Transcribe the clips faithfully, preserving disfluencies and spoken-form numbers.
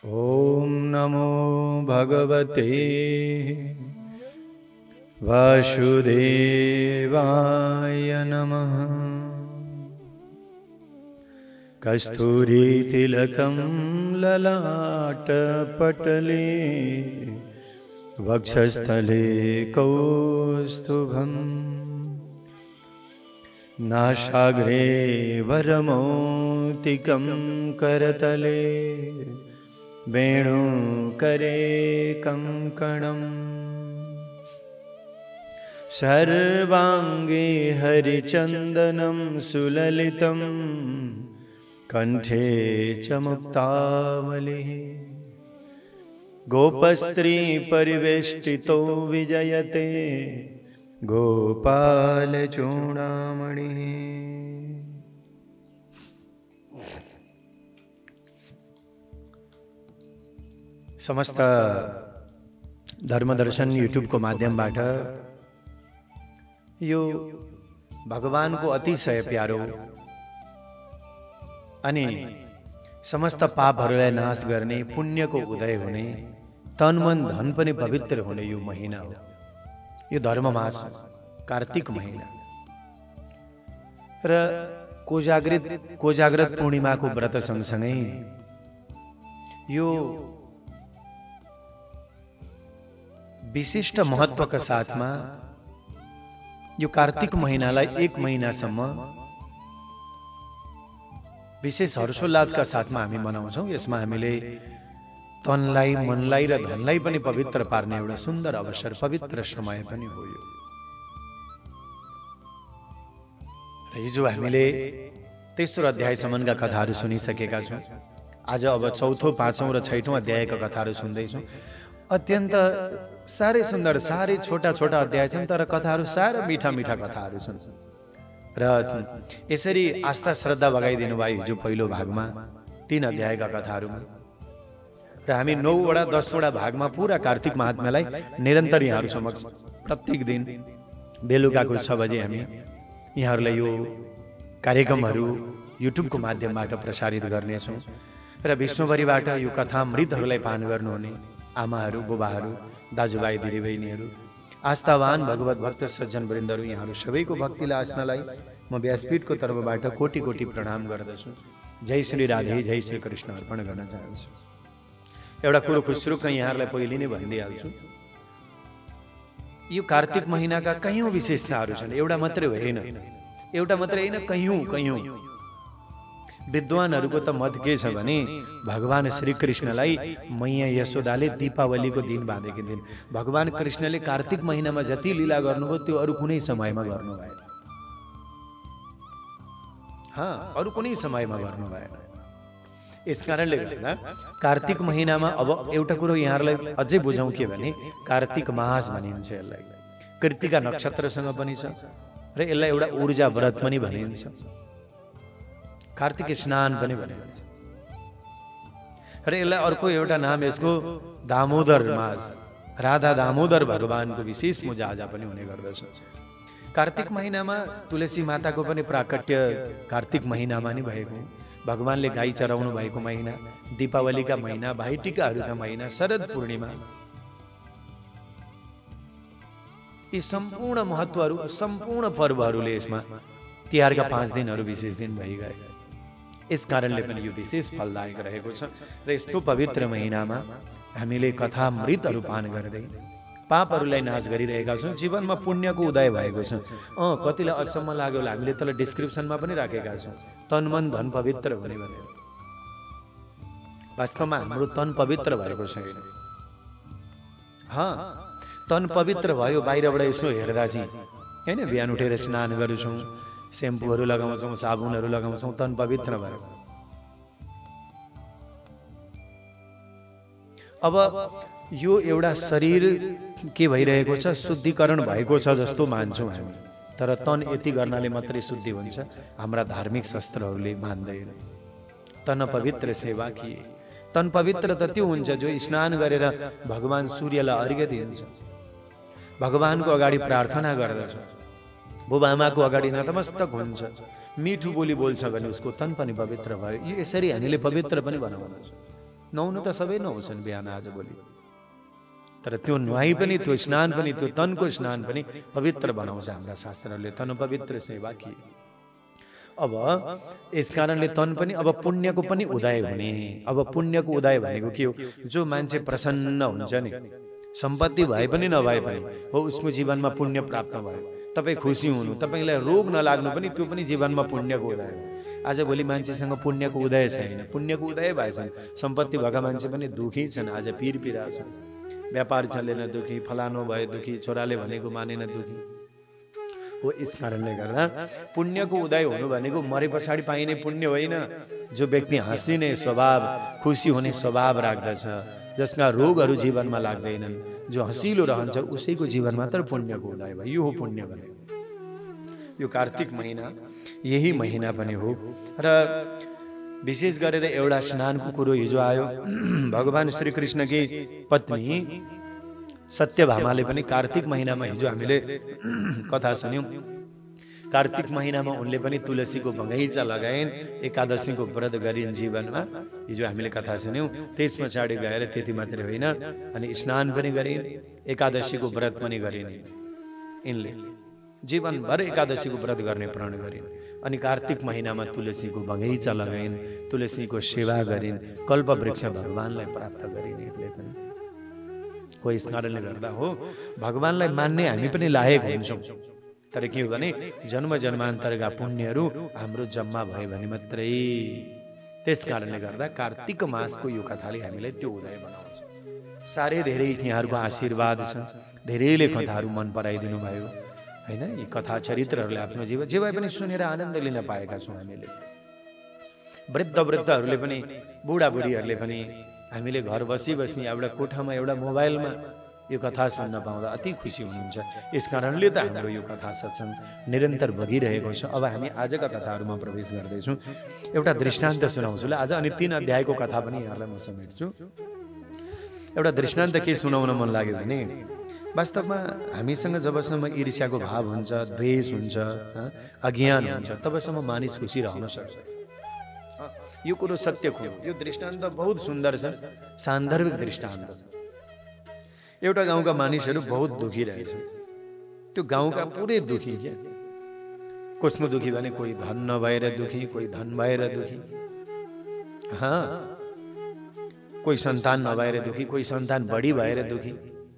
ओम नमो भगवते वासुदेवाय नमः। कस्तूरी तिलकं ललाटपटले वक्षस्थले कौस्तुभम् नासाग्रे वरमौक्तिकं करतले वेणुकरे कङ्कणम् सर्वाङ्गे हरिचन्दनं सुललितं कंठे च मुक्तावलिः गोपस्त्री परिवेष्टितो विजयते गोपाल चूड़ामणि। समस्त धर्मदर्शन यूट्यूब को माध्यमबाट यो भगवान को अतिशय प्यारो अनि समस्त पापहरूलाई नाश गर्ने पुण्यको उदय हुने तन मन धन पनि पवित्र हुने यो महीना हो। यो धर्म मास कार्तिक महीना र कोजाग्रत कोजाग्रत पूर्णिमाको व्रत सँगसँगै यो विशिष्ट महत्वका साथमा यो कार्तिक महीनालाई एक महिनासम्म विशेष हर्षोल्लासका साथमा हामी मनाउँछौँ। यसमा हामीले तनलाई मनलाई र धनलाई पनि पवित्र पार्ने एउटा सुन्दर अवसर पवित्र समय पनि हो यो। र हिजो हामीले तेस्रो अध्यायसम्मका कथाहरू सुनिसकेका छौँ। आज अब चौथो पाँचौं र छैठौं अध्यायका कथाहरू सुन्दैछौँ। अत्यन्त साह्रै सुन्दर साह्रै छोटा छोटा अध्याय छन्, तर कथाहरू साह्रै मिठा मिठा कथाहरू छन्। र यसरी आस्था श्रद्धा बगाइदिनु भयो हिजो पहिलो भागमा तीन अध्यायका कथाहरूमा। र हामी नौवटा दसवटा भागमा पुरा कार्तिक महात्म्यलाई निरन्तर यहाँहरू समक्ष प्रत्येक दिन बेलुकाको छ बजे हामी यहाँहरूलाई यो कार्यक्रमहरू युट्युबको माध्यमबाट प्रसारित गर्नेछौँ। र विश्वभरिबाट यो कथामृतहरूलाई पान गर्नुहुने आमाहरू बुबाहरू दाजुभाइ दिदीबहिनीहरू आस्थावान भगवत भक्त सज्जन वृन्दहरू यहाँहरू सबैको भक्तिलाई आस्थालाई म व्यासपीठको तर्फबाट कोटि कोटि प्रणाम गर्दछु। जय श्री राधे जय श्री कृष्ण अर्पण गर्न चाहन्छु। एउटा कुरो खुसरुक्क यहाँहरूलाई पहिले नै भनिदिइहाल्छु, यो कार्तिक महिनाका कयौं विशेषताहरू छन्। एउटा मात्रै होइन एउटा मात्रै होइन कयौं कयौं विद्वानहरूको त मत के छ भने भगवान श्री कृष्णलाई मैया यशोदाले दीपावलीको दिन बाँधेकी थिइन्। भगवान कृष्णले कार्तिक महिनामा जति लीला गर्नुभयो त्यो अरू कुनै समयमा गर्नु भएन। हाँ, अरू कुनै समयमा गर्नु भएन। यसकारणले गर्दा कार्तिक महिनामा अब एउटा कुरो यहाँहरूलाई अझै बुझौँ के भने कार्तिक मास भनिन्छ यसलाई। कृत्तिका नक्षत्रसँग पनि छ र यसलाई एउटा ऊर्जा व्रत पनि भनिन्छ, कार्तिक स्नान पनि भनिन्छ। र यसलाई अर्को एउटा नाम यसको दामोदर मास, राधा दामोदर भगवानको विशेष पूजा आजा पनि हुने गर्दछ। कार्तिक महिनामा तुलसी माताको पनि प्राकट्य कार्तिक महिनामा नै भएको, भगवानले गाई चराउनु भएको महिना, दीपावलीका महिना, भाइटिकाहरूका महिना, शरद पूर्णिमा, यी सम्पूर्ण महत्वहरू सम्पूर्ण पर्वहरूले यसमा तिहारका पाँच दिनहरू विशेष दिन भइगए। यस कारणले पनि यो विशेष फलदायक रहेको छ। र यस्तो पवित्र महिनामा हामीले कथामृतहरू पान गर्दै पापहरूलाई नाश गरिरहेका छौँ। जीवनमा पुण्यको उदय भएको छ। अँ कतिलाई अचम्म लाग्यो होला, हामीले तल डिस्क्रिप्सनमा पनि राखेका छौँ तन मन धन पवित्र हुने भनेर। वास्तवमा हाम्रो तन पवित्र भएको छैन। हाँ, तन पवित्र भयो बाहिरबाट यसो हेर्दा चाहिँ होइन, बिहान उठेर स्नान गर्छौँ, सेम्पूहरू लगाउँछौँ, साबुनहरू लगाउँछौँ, तन पवित्र भयो। अब यो एउटा शरीर के भइरहेको छ, शुद्धिकरण भएको छ जस्तो मान्छौँ हामी, तर तन यति गर्नाले मात्रै शुद्धि हुन्छ हाम्रा धार्मिक शास्त्रहरूले मान्दैन। तन पवित्र सेवा किए। तन पवित्र त त्यो हुन्छ जो स्नान गरेर भगवान सूर्यलाई अर्घ्य दिन्छ, भगवानको अगाडि प्रार्थना गर्दछ, बुबाआमाको अगाडि नतमस्तक हुन्छ, मिठो बोली बोल्छ भने उसको तन पनि पवित्र भयो। यो यसरी हामीले पवित्र पनि बनाउनु छ। नुहाउनु त सबै नुहाउँछन् बिहान आजभोलि, तर त्यो नुहाई पनि, त्यो स्नान पनि, त्यो तनको स्नान पनि पवित्र बनाउँछ हाम्रा शास्त्रहरूले। तन पवित्र सेवा कि। अब यस कारणले तन पनि अब पुण्यको पनि उदय हुने। अब पुण्यको उदय भनेको के हो? जो मान्छे प्रसन्न हुन्छ नि, सम्पत्ति भए पनि नभए पनि हो, उसको जीवनमा पुण्य प्राप्त भयो। तपाईँ खुसी हुनु, तपाईँलाई रोग नलाग्नु पनि त्यो पनि जीवनमा पुण्यको उदय हो। आजभोलि मान्छेसँग पुण्यको उदय छैन, पुण्यको उदय भएछन्। सम्पत्ति भएका मान्छे पनि दुखी छन्, आज पिर पिरा छन्। व्यापार चलेन दुखी, फलानो भयो दुखी, छोराले भनेको मानेन दुखी हो। यस कारणले गर्दा पुण्यको उदय हुनु भनेको मरे पछाडि पाइने पुण्य होइन। जो व्यक्ति हाँसिने स्वभाव, खुसी हुने स्वभाव राख्दछ, जसका रोगहरू जीवनमा लाग्दैनन्, जो हँसिलो रहन्छ, उसैको जीवन मात्र पुण्यको उदय भयो। यो हो पुण्य भनेको। यो कार्तिक महिना यही महिना पनि हो। र विशेष गरेर एउटा स्नानको कुरो हिजो आयो। भगवान श्री कृष्णकी पत्नी सत्यभामाले पनि कार्तिक महिनामा हिजो हामीले कथा सुन्यौं। कार्तिक महिनामा उनले पनि तुलसीको बगैँचा लगाइन्, एकादशीको व्रत गरिन् जीवनमा। हिजो हामीले कथा सुन्यौं। त्यस पछाडि गएर त्यति मात्रै होइन, अनि स्नान पनि गरिन्, एकादशीको व्रत पनि गरिन्। यिनले जीवनभर एकादशीको व्रत गर्ने प्रण गरिन्। अनि कार्तिक महिनामा तुलसीको बगैँचा लगाइन्, तुलसीको सेवा गरिन्, कल्पवृक्ष भगवानलाई प्राप्त गरिन्। यिनले पनि हो। यस कारणले गर्दा हो भगवानलाई मान्ने हामी पनि लायक हुन्छौँ। तर के हो भने जन्म जन्मान्तरका पुण्यहरू हाम्रो जम्मा भयो भने मात्रै। त्यस कारणले गर्दा कार्तिक मासको यो कथाले हामीलाई त्यो उदय बनाउँछ। साह्रै धेरै यहाँहरूको आशीर्वाद छ, धेरैले कथाहरू मन पराइदिनु भयो हैन। यी कथा चरित्रहरूले आफ्नो जीवन जे भए पनि सुनेर आनन्द लिन पाएका छौँ हामीले। वृद्ध वृद्धहरूले पनि, बुढाबुढीहरूले पनि हामीले घर बसी बसी एउटा कोठामा एउटा मोबाइलमा यो कथा सुन्न पाउँदा अति खुसी हुनुहुन्छ। यस कारणले त हाम्रो यो कथा सत्सङ्ग निरन्तर बगिरहेको छ। अब हामी आजका कथाहरूमा प्रवेश गर्दैछौँ। एउटा दृष्टान्त सुनाउँछु ल आज, अनि तीन अध्यायको कथा पनि यहाँलाई म समेट्छु। एउटा दृष्टान्त के सुनाउन मन लाग्यो भने, वास्तवमा हामीसँग जबसम्म ईर्ष्याको भाव हुन्छ, द्वेष हुन्छ, अज्ञान हुन्छ, तबसम्म मानिस खुसी रहन सक्छ। यो कुरो सत्य कुरो। यो दृष्टान्त बहुत सुन्दर छ, सान्दर्भिक दृष्टान्त छ। एउटा गाउँका मानिसहरू बहुत दुखी रहेछन्। त्यो गाउँका पुरै दुखी क्या। कसमा दुखी भने कोही धन नभएर दुखी, कोही धन भएर दुखी, हाँ कोही सन्तान नभएर दुखी, कोही सन्तान बढी भएर दुखी।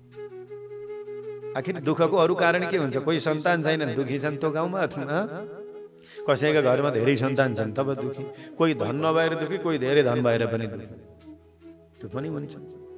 आखिर दुःखको अरू कारण के हुन्छ? कोही सन्तान छैन दुखी छन् त्यो गाउँमा, कसैका घरमा धेरै सन्तान छन् तब दुखी, कोही धन नभएर दुखी, कोही धेरै धन भएर पनि दुखी, त्यो पनि हुन्छ।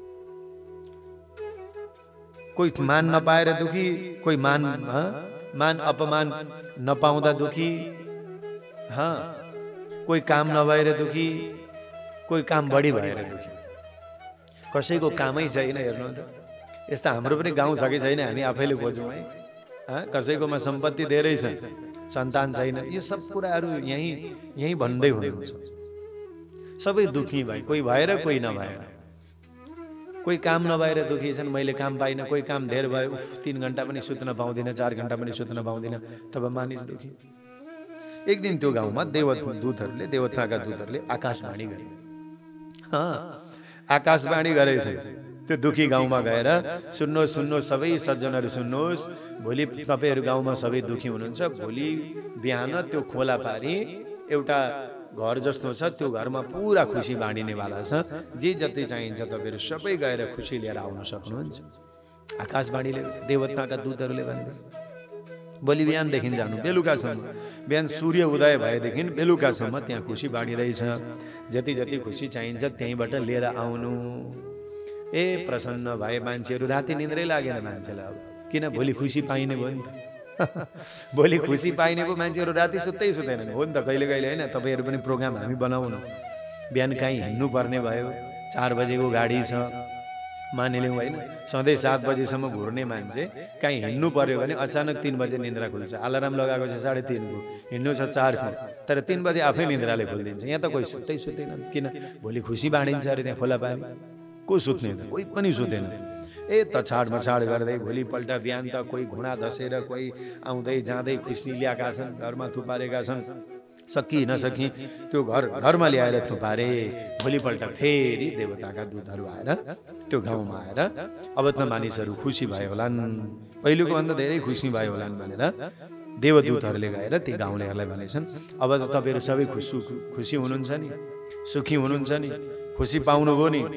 कोही मान नपाएर दुखी, कोही मान मान अपमान नपाउँदा दुखी, हाँ कोही काम नभएर दुखी, कोही काम बढी भएर दुखी। कसैको कामै छैन। हेर्नु त, यस्ता हाम्रो पनि गाउँ छ कि छैन हामी आफैले खोजौँ है। कसैकोमा सम्पत्ति धेरै छ, सन्तान छैन। यो सब कुराहरू यहीँ यहीँ भन्दै हुनुहुन्छ। सबै दुखी भए, कोही भएर कोही नभएर। कोही काम नभएर दुखी छन्, मैले काम पाइनँ। कोही काम धेर भयो, उफ तीन घन्टा पनि सुत्न पाउँदिनँ, चार घन्टा पनि सुत्न पाउँदिनँ, तब मानिस दुखी। एक दिन त्यो गाउँमा देवत दूतहरूले, देवताका दूतहरूले आकाशवाणी गरे। हाँ आकाशवाणी गरेछ। त्यो दुखी गाउँमा गएर सुन्नुहोस् सुन्नुहोस् सबै सज्जनहरू सुन्नुहोस्, भोलि तपाईँहरू गाउँमा सबै दुखी हुनुहुन्छ। भोलि बिहान त्यो खोला पारी एउटा घर जस्तो छ, त्यो घरमा पुरा खुसी बाँडिनेवाला छ। जे जति चाहिन्छ तपाईँहरू सबै गएर खुसी लिएर आउन सक्नुहुन्छ। आकाशवाणीले देवताका दूतहरूले भन्दै भोलि बिहानदेखि जानु, बेलुकासम्म, बिहान सूर्य उदय भएदेखि बेलुकासम्म त्यहाँ खुसी बाँडिँदैछ। जति जति खुसी चाहिन्छ त्यहीँबाट लिएर आउनु। ए प्रसन्न भए मान्छेहरू। राति निन्द्रै लागेन मान्छेलाई। अब किन? भोलि खुसी पाइने भयो नि त। भोलि खुसी पाइने पो मान्छेहरू राति सुत्तै सुत्दैनन् हो नि त। कहिले कहिले होइन, तपाईँहरू पनि प्रोग्राम हामी बनाउनु। बिहान कहीँ हिँड्नु पर्ने भयो, चार बजेको गाडी छ मानिलिउँ होइन, सधैँ सात बजेसम्म घुर्ने मान्छे कहीँ हिँड्नु पर्यो भने अचानक तिन बजे निन्द्रा खुल्छ। अलार्म लगाएको छ साढे तिनको, हिँड्नु छ चारको, तर तिन बजे आफै निन्द्राले खुलिदिन्छ। यहाँ त कोही सुत्तै सुत्दैनन्। किन? भोलि खुसी बाँडिन्छ अरे त्यहाँ खोला पारी। को सुत्ने त? कोही पनि सुत्दैन। ए त छाड मछाड गर्दै भोलिपल्ट बिहान त कोही घुँडा धसेर, कोही आउँदै जाँदै खुसी ल्याएका छन्, घरमा थुपारेका छन्। सकि नसकि त्यो घर घरमा ल्याएर थुपारे। भोलिपल्ट फेरि देवताका दूतहरू आएर त्यो गाउँमा आएर अब त मानिसहरू खुसी भयो होलान्, पहिलेको भन्दा धेरै खुसी भयो होलान् भनेर देवदूतहरूले गएर ती गाउँलेहरूलाई भनेछन्, अब त तपाईँहरू सबै खुसी खुसी हुनुहुन्छ नि, सुखी हुनुहुन्छ नि, खुसी पाउनुभयो नि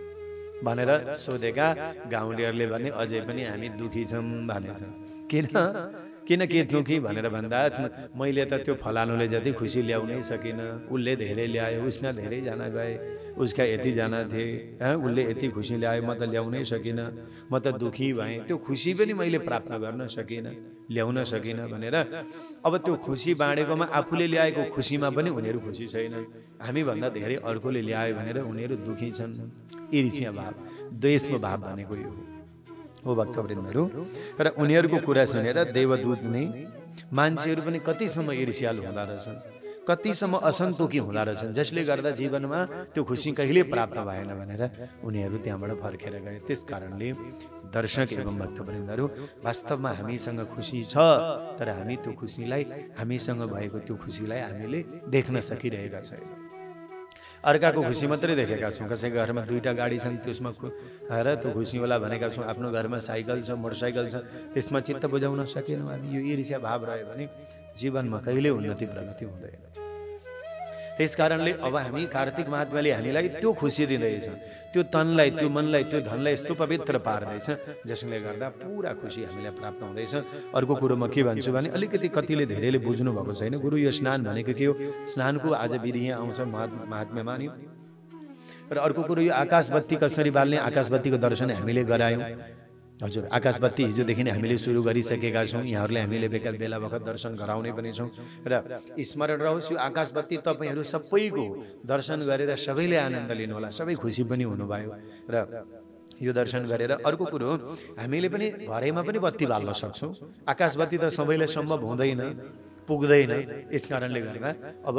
भनेर सोधेका गाउँलेहरूले भने अझै पनि हामी दुखी छौँ भनेछन्। किन किन के दुखी भनेर भन्दा मैले त त्यो फलानुले जति खुसी ल्याउनै सकिनँ, उसले धेरै ल्यायो, उसका धेरैजना गए, उसका यतिजना थिए, उसले यति खुसी ल्यायो, म त ल्याउनै सकिनँ, म त दुखी भएँ, त्यो खुसी पनि मैले प्राप्त गर्न सकिनँ, ल्याउन सकिनँ भनेर अब त्यो खुसी बाँडेकोमा आफूले ल्याएको खुसीमा पनि उनीहरू खुसी छैनन्, हामीभन्दा धेरै अर्कोले ल्यायो भनेर उनीहरू दुखी छन्। ईर्ष्या भाव, द्वेषको भाव भनेको यो हो भक्तवृन्दहरू। र उनीहरूको कुरा सुनेर देवदूत नै मान्छेहरू पनि कतिसम्म ईर्ष्यालु हुँदो रहेछन्, कतिसम्म असन्तोकी हुँदो रहेछन्, जसले गर्दा जीवनमा त्यो खुसी कहिले प्राप्त भएन भनेर उनीहरू त्यहाँबाट फर्केर गए। त्यस कारणले दर्शक एवं भक्तवृन्दहरू, वास्तवमा हामीसँग खुसी छ, तर हामी त्यो खुसीलाई, हामीसँग भएको त्यो खुसीलाई हामीले देख्न सकिरहेका छैनौँ। अर्काको खुसी मात्रै देखेका छौँ, कसैको घरमा दुईवटा गाडी छन् त्यसमा आएर त्यो खुसी होला भनेका छौँ, आफ्नो घरमा साइकल छ, मोटरसाइकल छ, त्यसमा चित्त बुझाउन सकेनौँ हामी। यो ईर्ष्या भाव रह्यो भने जीवनमा कहिले उन्नति प्रगति हुँदैन। त्यस कारणले अब हामी कार्तिक महात्माले हामीलाई त्यो खुसी दिँदैछ, त्यो तनलाई, त्यो मनलाई, त्यो धनलाई यस्तो पवित्र पार्दैछ जसले गर्दा पुरा खुसी हामीलाई प्राप्त हुँदैछ। अर्को कुरो म के भन्छु भने अलिकति कतिले धेरैले बुझ्नु भएको छैन, गुरु यो स्नान भनेको के हो, स्नानको आज विधि यहाँ आउँछ महात्म्य मान्यो। र अर्को कुरो यो आकाश बत्ती कसरी बाल्ने, आकाश बत्तीको दर्शन हामीले गरायौँ। हजुर, आकाश बत्ती हिजोदेखि नै हामीले सुरु गरिसकेका छौँ, यहाँहरूले हामीले बेला बेला बखत दर्शन गराउने पनि छौँ। र स्मरण रहोस्, यो आकाश बत्ती तपाईँहरू सबैको दर्शन गरेर सबैले आनन्द लिनुहोला, सबै खुसी पनि हुनुभयो। र यो दर्शन गरेर अर्को कुरो हामीले पनि घरैमा पनि बत्ती बाल्न सक्छौँ। आकाश बत्ती त सबैलाई सम्भव हुँदैन, पुग्दैन। यस कारणले गर्दा अब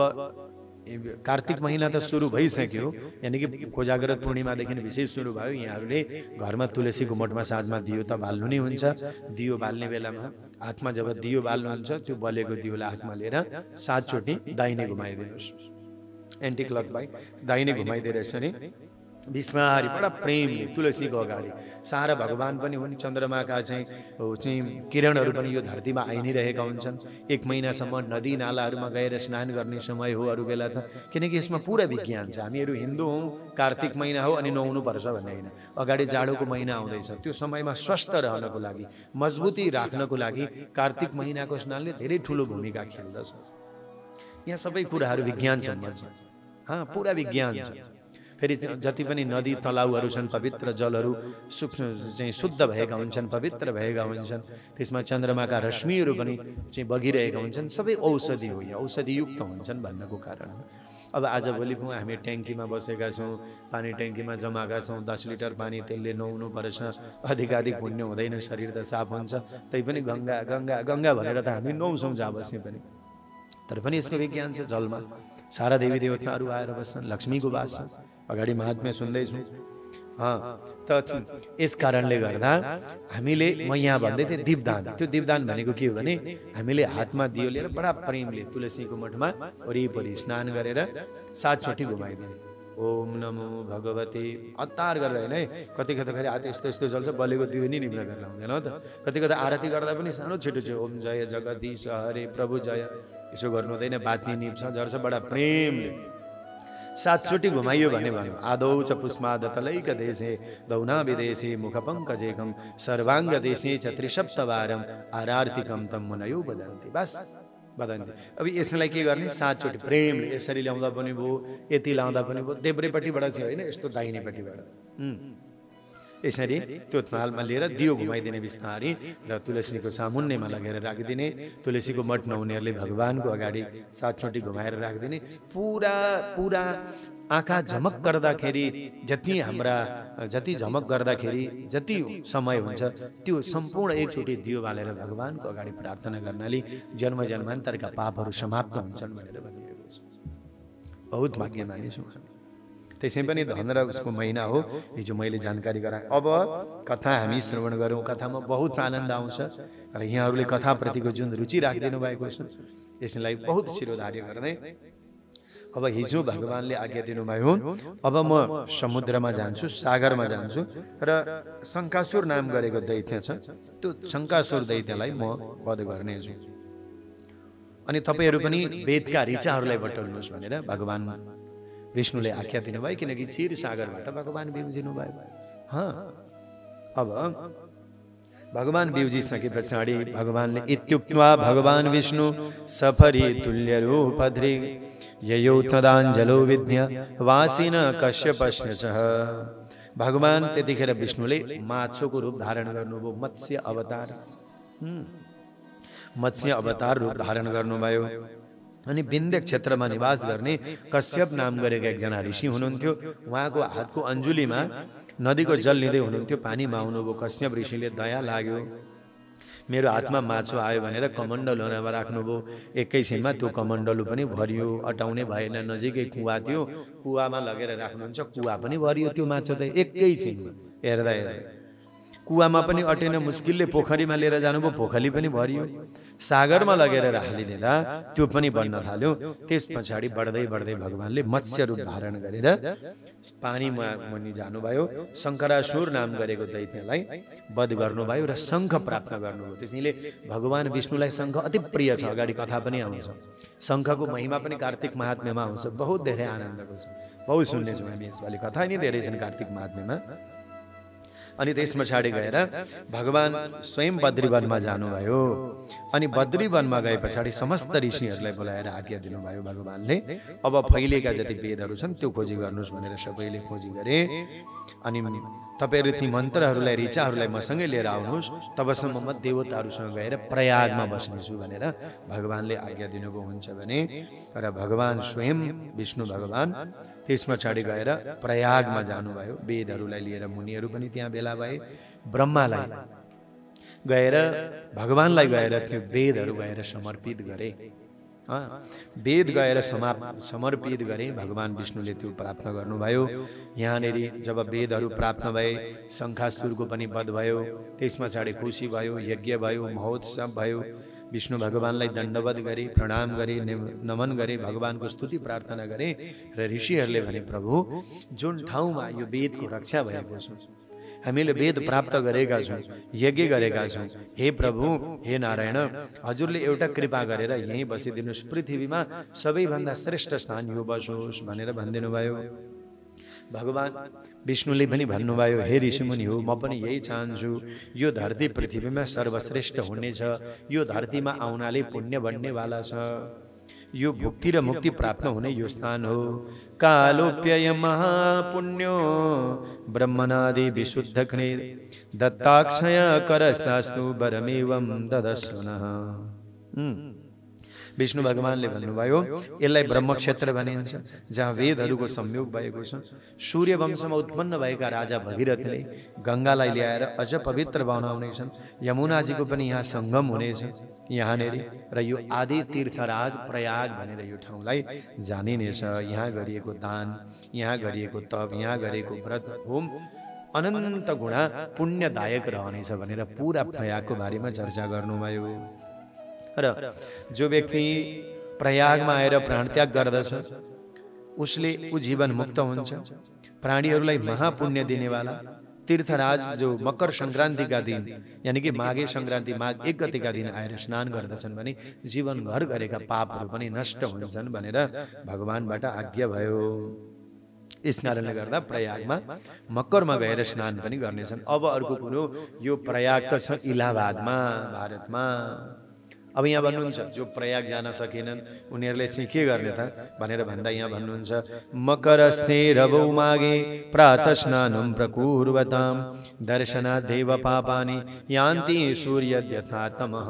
कार्तिक महिना त सुरु भइसक्यो, यानि कि कोजाग्रत पूर्णिमादेखि विशेष सुरु भयो। यहाँहरूले घरमा तुलसीको मठमा साँझमा दियो त बाल्नु नै हुन्छ। दियो बाल्ने बेलामा हातमा जब दियो बाल्नुहुन्छ, त्यो बलेको दियोलाई हातमा लिएर सातचोटि दाहिने घुमाइदिनुहोस्, एन्टी क्लक बाई दाहिने घुमाइदिएर यसरी बिस्मारी बडा प्रेमले तुलसीको अगाडि। सारा भगवान पनि हुन्, चन्द्रमाका चाहिँ चाहिँ किरणहरू पनि यो धरतीमा आइ नै रहेका हुन्छन्। एक महिनासम्म नदी नालाहरूमा गएर स्नान गर्ने समय हो अरू बेला त, किनकि यसमा पुरा विज्ञान छ। हामीहरू हिन्दू हौँ, कार्तिक महिना हो अनि नुहाउनु पर्छ भन्ने होइन। अगाडि जाडोको महिना आउँदैछ, त्यो समयमा स्वस्थ रहनको लागि, मजबुती राख्नको लागि कार्तिक महिनाको स्नानले धेरै ठुलो भूमिका खेल्दछ। यहाँ सबै कुराहरू विज्ञान सम्बन्ध छ, हाँ पुरा विज्ञान छ। फेरि जति पनि नदी तलाउहरू छन्, पवित्र जलहरू सूक्ष्म चाहिँ शुद्ध भएका हुन्छन्, पवित्र भएका हुन्छन्, त्यसमा चन्द्रमाका रश्मिहरू पनि चाहिँ बगिरहेका हुन्छन्। सबै औषधि हो, यहाँ औषधियुक्त हुन्छन् भन्नको कारण। अब आजभोलि पो हामी ट्याङ्कीमा बसेका छौँ, पानी ट्याङ्कीमा जमाएका छौँ, दस लिटर पानी त्यसले नुहाउनु पर्छ, अधिकाधिक पुण्य हुँदैन, शरीर त साफ हुन्छ। तैपनि गङ्गा गङ्गा गङ्गा भनेर त हामी नुहाउँछौँ जहाँ बस्ने पनि, तर पनि यसको विज्ञान छ। जलमा सारा देवी देवताहरू आएर बस्छन्, लक्ष्मीको वास छ। अगाडि महात्म्य सुन्दैछौँ। हाँ, त यस कारणले गर्दा हामीले म यहाँ भन्दै थिएँ दीपदान। त्यो दीपदान भनेको के हो भने हामीले हातमा दियो लिएर बडा प्रेमले तुलसीको मठमा वरिपरि स्नान गरेर सातचोटि घुमाइदिने। ओम नमो भगवते अतार गरेर होइन है, कति कता फेरि हात यस्तो यस्तो चल्छ, बलेको दियो नि निम्न गरेर हुँदैन हो त। कति कता आरती गर्दा पनि सानो छिटो छिटो ओम जय जगदीश हरे प्रभु जय यसो गर्नु हुँदैन, बाती निप्छ झर्छ, बडा प्रेमले सातचोटि घुमाइयो भने भन्यो। आदौ च पुष्मादतलैक देशे दौना विदेशे मुखपङ्कजेकं सर्वाङ्ग देशे च त्रिसप्तवारं आरार्तिकं तम मुनयो वदन्ति। बस वदन्ति। अब यसलाई के गर्ने, सातचोटि प्रेमले यसरी ल्याउँदा पनि भयो, यति लाउँदा पनि भयो, देब्रेपट्टिबाट चाहिँ होइन, यस्तो दाहिनेपट्टिबाट यसरी त्यो थालमा लिएर दियो घुमाइदिने बिस्तारी र तुलसीको सामुन्नेमा लगेर राखिदिने। तुलसीको मठ नहुनेहरूले भगवानको अगाडि सातचोटि घुमाएर राखिदिने। पुरा पुरा आँखा झमक गर्दाखेरि जति हाम्रा जति झमक गर्दाखेरि जति समय हुन्छ त्यो सम्पूर्ण एकचोटि दियो बालेर भगवानको अगाडि प्रार्थना गर्नाले जन्म जन्मान्तरका पापहरू समाप्त हुन्छन् भनेर भनिएको छ। बहुत भाग्यमानी छौँ हामी। त्यसै पनि धन र उसको महिना हो, हिजो मैले जानकारी गराएँ। अब कथा हामी श्रवण गरौँ, कथामा बहुत आनन्द आउँछ र यहाँहरूले कथाप्रतिको जुन रुचि राखिदिनु भएको छ यसलाई बहुत शिरोधार्य गर्दै अब हिजो भगवानले आज्ञा दिनुभयो, अब म समुद्रमा जान्छु, सागरमा जान्छु र शङ्कासुर नाम गरेको दैत्य छ, त्यो शङ्कासुर दैत्यलाई म वध गर्नेछु। अनि तपाईहरू पनि वेदका ऋचाहरूलाई बटुल्नुहोस् भनेर भगवान विष्णुले आज्ञा दिनुभयो, किनकि क्षीर सागरबाट भगवान बिउजिनु भयो। हाँ, अब भगवान बिउजी सके पछाडि भगवानले इत्युक्त्वा भगवान विष्णु सफरी तुल्य रूपधृ ययौ तदाञ्जलो विद्य वासिन कश्यपस्य भगवान त्यतिखेर विष्णुले माछोको रूप धारण गर्नुभयो, मत्स्य अवतार मत्स्य अवतार रूप धारण गर्नुभयो। अनि विन्ध्य क्षेत्रमा निवास गर्ने कश्यप नाम गरेका एकजना ऋषि हुनुहुन्थ्यो, उहाँको हातको अञ्जुलीमा नदीको जल लिँदै हुनुहुन्थ्यो, पानीमा आउनुभयो। कश्यप ऋषिले दया लाग्यो, मेरो हातमा माछो आयो भनेर कमण्डलु राख्नुभयो। एकैछिनमा त्यो कमण्डलु पनि भरियो, अटाउने भएन। नजिकै कुवा थियो, कुवामा लगेर राख्नुहुन्छ, कुवा पनि भरियो। त्यो माछो त एकैछिनमा हेर्दा हेर्दै कुवामा पनि अटेन, मुस्किलले पोखरीमा लिएर जानुभयो, पोखरी पनि भरियो। सागरमा लगेर हालिदिँदा त्यो पनि बढ्न थाल्यो। त्यस पछाडि बढ्दै बढ्दै भगवानले मत्स्य रूप धारण गरेर पानीमा मुनि जानुभयो। शङ्करासुर नाम गरेको दैत्यलाई वध गर्नुभयो र शङ्ख प्राप्त गर्नुभयो। त्यसैले भगवान विष्णुलाई शङ्ख अति प्रिय छ। अगाडि कथा पनि आउँछ, शङ्खको महिमा पनि कार्तिक महात्म्यमा आउँछ। बहुत धेरै आनन्दको छ, बहुत सुन्नेछौँ हामी यसपालि कथा नि धेरै छन् कार्तिक महात्म्यमा। अनि त्यस पछाडि गएर भगवान स्वयं बद्रीवनमा जानुभयो। अनि बद्रीवनमा गए पछाडि समस्त ऋषिहरूलाई बोलाएर आज्ञा दिनुभयो भगवानले, अब फैलेका जति वेदहरू छन् त्यो खोजी गर्नुहोस् भनेर सबैले खोजी गरे। अनि तपाईँहरू ती मन्त्रहरूलाई ऋचाहरूलाई मसँगै लिएर आउनुहोस्, तबसम्म म देवताहरूसँग गएर प्रयागमा बस्नेछु भनेर भगवानले आज्ञा दिनुभयो। हुन्छ भने र भगवान स्वयं विष्णु भगवान त्यस पछाडि गएर प्रयागमा जानुभयो। वेदहरूलाई लिएर मुनिहरू पनि त्यहाँ भेला भए। ब्रह्मालाई गएर भगवानलाई गएर त्यो वेदहरू गएर समर्पित गरे। वेद गएर समा समर्पित गरे। भगवान विष्णुले त्यो प्राप्त गर्नुभयो। यहाँनिर जब वेदहरू प्राप्त भए, शङ्खासुरको पनि वध भयो। त्यस पछाडि खुसी भयो, यज्ञ भयो, महोत्सव भयो। विष्णु भगवानलाई दण्डवत गरे, प्रणाम गरे, नमन गरे, भगवानको स्तुति प्रार्थना गरे। र ऋषिहरूले भने, प्रभु जुन ठाउँमा यो वेदको रक्षा भएको छ, हामीले वेद प्राप्त गरेका छौँ, यज्ञ गरेका छौँ, हे प्रभु, हे नारायण, हजुरले एउटा कृपा गरेर यहीँ बसिदिनुहोस्, पृथ्वीमा सबैभन्दा श्रेष्ठ स्थान यो बसोस् भनेर भनिदिनु भयो। भगवान विष्णुले पनि भन्नुभयो, हे ऋषिमुनि हो, म पनि यही चाहन्छु। यो धरती पृथ्वीमा सर्वश्रेष्ठ हुनेछ। यो धरतीमा आउनाले पुण्य बढ्नेवाला छ। यो भुक्ति र मुक्ति प्राप्त हुने यो स्थान हो। कालोप्यय महापुण्यो ब्रह्मनादि विशुद्ध कृ दत्ताक्षय करस्तास्तु वरमेवं ददस्वनः। विष्णु भगवानले भन्नुभयो, यसलाई ब्रह्मक्षेत्र भनिन्छ, जहाँ वेदहरूको संयोग भएको छ। सूर्य वंशमा उत्पन्न भएका राजा भगीरथले गङ्गालाई ल्याएर अझ पवित्र बनाउनेछन्। यमुनाजीको पनि यहाँ सङ्गम हुनेछ यहाँनिर। र यो आदि तीर्थराज प्रयाग भनेर यो ठाउँलाई जानिनेछ। यहाँ गरिएको दान, यहाँ गरिएको तप, यहाँ गरेको व्रत होम अनन्त गुणा पुण्यदायक रहनेछ भनेर पुरा प्रयागको बारेमा चर्चा गर्नुभयो। र जो व्यक्ति प्रयागमा आएर प्राणत्याग गर्दछ उसले ऊ जीवन मुक्त हुन्छ। प्राणीहरूलाई महापुण्य दिनेवाला तीर्थराज जो मकर सङ्क्रान्तिका दिन यानि कि माघे सङ्क्रान्ति माघ एक गतिका दिन आएर स्नान गर्दछन् भने जीवनभर गरेका पापहरू पनि नष्ट हुन्छन् भनेर भगवानबाट आज्ञा भयो। यस कारणले गर्दा प्रयागमा मकरमा गएर स्नान पनि गर्नेछन्। अब अर्को कुरो, यो प्रयाग त छ इलाहाबादमा, भारतमा। अब यहाँ भन्नुहुन्छ जो प्रयाग जान सकेनन् उनीहरूले चाहिँ के गर्ने त भनेर भन्दा यहाँ भन्नुहुन्छ, मकरस्थे रवौ मागे प्रातः स्नानं प्रकुर्वतां दर्शनादेव पापानि यान्ति सूर्यद्यथा तमः।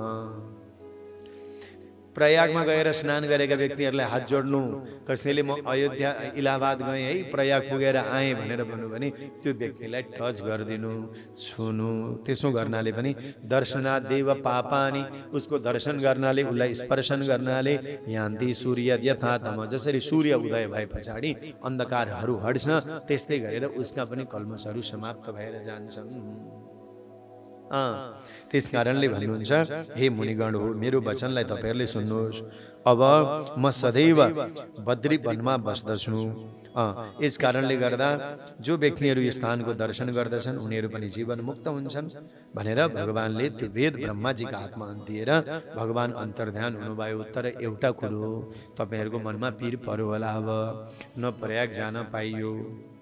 प्रयागमा गएर स्नान गरेका व्यक्तिहरूलाई हात जोड्नु, कसैले म अयोध्या इलाहाबाद गएँ है, प्रयाग पुगेर आएँ भनेर भन्नु भने त्यो व्यक्तिलाई टच गरिदिनु, छुनु। त्यसो गर्नाले पनि दर्शनादेव पापानि, उसको दर्शन गर्नाले, उसलाई स्पर्शन गर्नाले यान्ति सूर्य यथा तम, जसरी सूर्य उदय भए पछाडि अन्धकारहरू हट्छ त्यस्तै गरेर उसका पनि कल्मषहरू समाप्त भएर जान्छन्। अँ त्यस कारणले भन्नुहुन्छ हे मुनिगण हो मेरो वचनलाई तपाईहरुले सुन्नुहोस्। अब म सदैव बद्री वनमा बस्दछु। अँ यस कारणले गर्दा जो व्यक्तिहरू यो स्थानको दर्शन गर्दछन् उनीहरू पनि जीवन मुक्त हुन्छन् भनेर भगवानले त्यो वेद ब्रह्माजीका हातमा दिएर भगवान अन्तर्ध्यान हुनुभयो। तर एउटा कुरो तपाईहरुको मनमा पीर पर्यो होला, अब न प्रयाग जान पाइयो,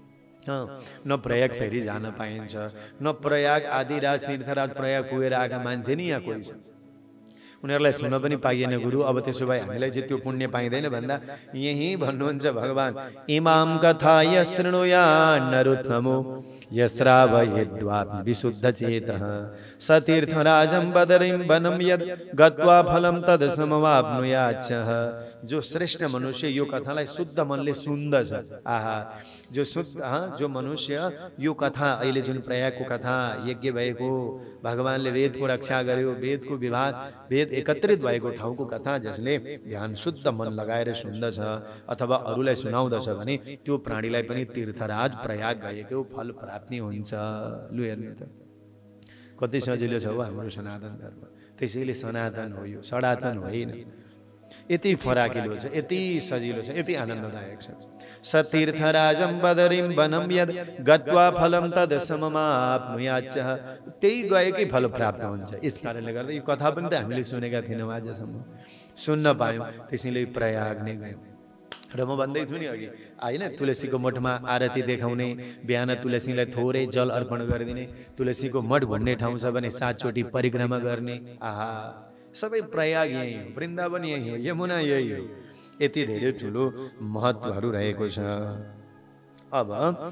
न प्रयाग फेरि जान पाइन्छ, न प्रयाग आदिराज तीर्थराज प्रयाग पुगेर आएका मान्छे नि यहाँ कोही छ, उनीहरूलाई सुन्न पनि पाइएन गुरु। अब त्यसो भए हामीलाई चाहिँ त्यो पुण्य पाइँदैन भन्दा यही भन्नुहुन्छ भगवान, इमाम कथा यशृणुया नरोत्तमो यश्रावयेद्वापि विशुद्ध चेतः सतीर्थराजं बदरिं वनं यद् गत्वा फलं तद् समवाप्नुयाच्चः। जो श्रेष्ठ मनुष्य यो कथालाई शुद्ध मनले सुन्दछ, आहा जो शुद्ध जो मनुष्य यो कथा अहिले जुन प्रयागको कथा यज्ञ भएको, भगवानले वेदको रक्षा गर्यो, वेदको विभाग वेद एकत्रित भएको ठाउँको कथा जसले ध्यान शुद्ध मन लगाएर सुन्दछ अथवा अरूलाई सुनाउँदछ भने त्यो प्राणीलाई पनि तीर्थराज प्रयाग गएको फल प्राप्ति हुन्छ। लु हेर्नु त कति सजिलो छ हो हाम्रो सनातन धर्म। त्यसैले सनातन हो यो, सनातन होइन। यति फराकिलो छ, यति सजिलो छ, यति आनन्ददायक छ। सतीर्थराजं बदरिं वनं यद् गत्वा फलं तद् सममाप्नुयाच्चः, त्यही गएकै फल प्राप्त हुन्छ। यस कारणले गर्दा यो कथा पनि त हामीले सुनेका थिएनौँ, आजसम्म सुन्न पायौँ, त्यसैले प्रयाग नै गयौँ। र म भन्दै छु नि अघि होइन, तुलसीको मठमा आरती देखाउने, बिहान तुलसीलाई थोरै जल अर्पण गरिदिने, तुलसीको मठ घुम्ने ठाउँ छ भने सातचोटि परिक्रमा गर्ने, आहा सबै प्रयाग यही हो, वृन्दावन यही हो, यमुना यही हो। यति धेरै ठुलो महत्त्वहरू रहेको छ। अब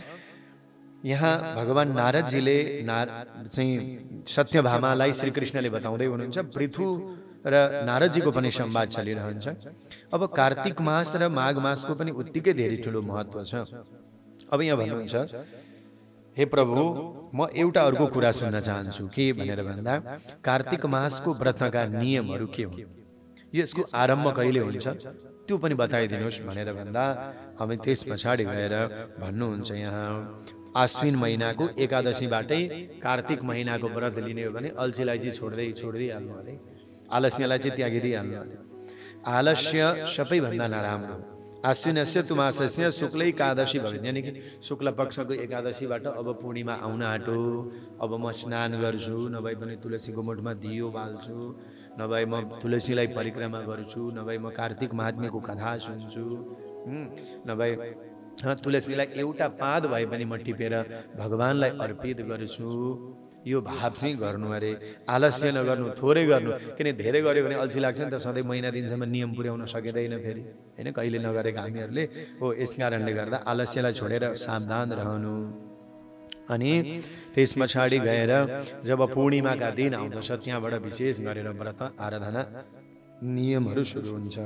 यहाँ भगवान नारदजीले नार चाहिँ सत्यभामालाई श्रीकृष्णले बताउँदै हुनुहुन्छ। पृथु र नारदजीको पनि संवाद चलिरहन्छ। अब कार्तिक मास र माघ मासको पनि उत्तिकै धेरै ठुलो महत्त्व छ। अब यहाँ भन्नुहुन्छ, हे प्रभु म एउटा अर्को कुरा सुन्न चाहन्छु के भनेर भन्दा कार्तिक मासको व्रतका नियमहरू के हुन्, यसको आरम्भ कहिले हुन्छ त्यो पनि बताइदिनुहोस् भनेर भन्दा हामी त्यस पछाडि गएर भन्नुहुन्छ यहाँ आश्विन महिनाको एकादशीबाटै कार्तिक महिनाको व्रत लिने हो भने अल्छीलाई चाहिँ छोड्दै छोड्दै हाल्नु अरे, आलस्यलाई चाहिँ त्यागिदिई हाल्नु अरे। आलस्य सबैभन्दा नराम्रो। आश्विनस्य तु मासस्य शुक्ल एकादशी भए, यानि कि शुक्ल पक्षको एकादशीबाट अब पूर्णिमा आउन आँटो, अब म स्नान गर्छु, नभए पनि तुलसीको मठमा दियो बाल्छु, नभए म तुलसीलाई परिक्रमा गर्छु, नभए म कार्तिक महात्म्यको कथा सुन्छु, नभए तुलसीलाई एउटा पात भए पनि म टिपेर भगवानलाई अर्पित गर्छु। यो भाव चाहिँ गर्नु अरे, आलस्य नगर्नु, थोरै गर्नु। किन धेरै गर्यो भने अल्छी लाग्छ नि त, सधैँ महिना दिनसम्म नियम पुर्याउन सकिँदैन फेरि, होइन कहिले नगरेका हामीहरूले हो। यस कारणले गर्दा आलस्यलाई छोडेर सावधान रहनु। अनि त्यस पछाडि गएर जब पूर्णिमाका दिन आउँदछ त्यहाँबाट विशेष गरेर व्रत आराधना नियमहरू सुरु हुन्छ।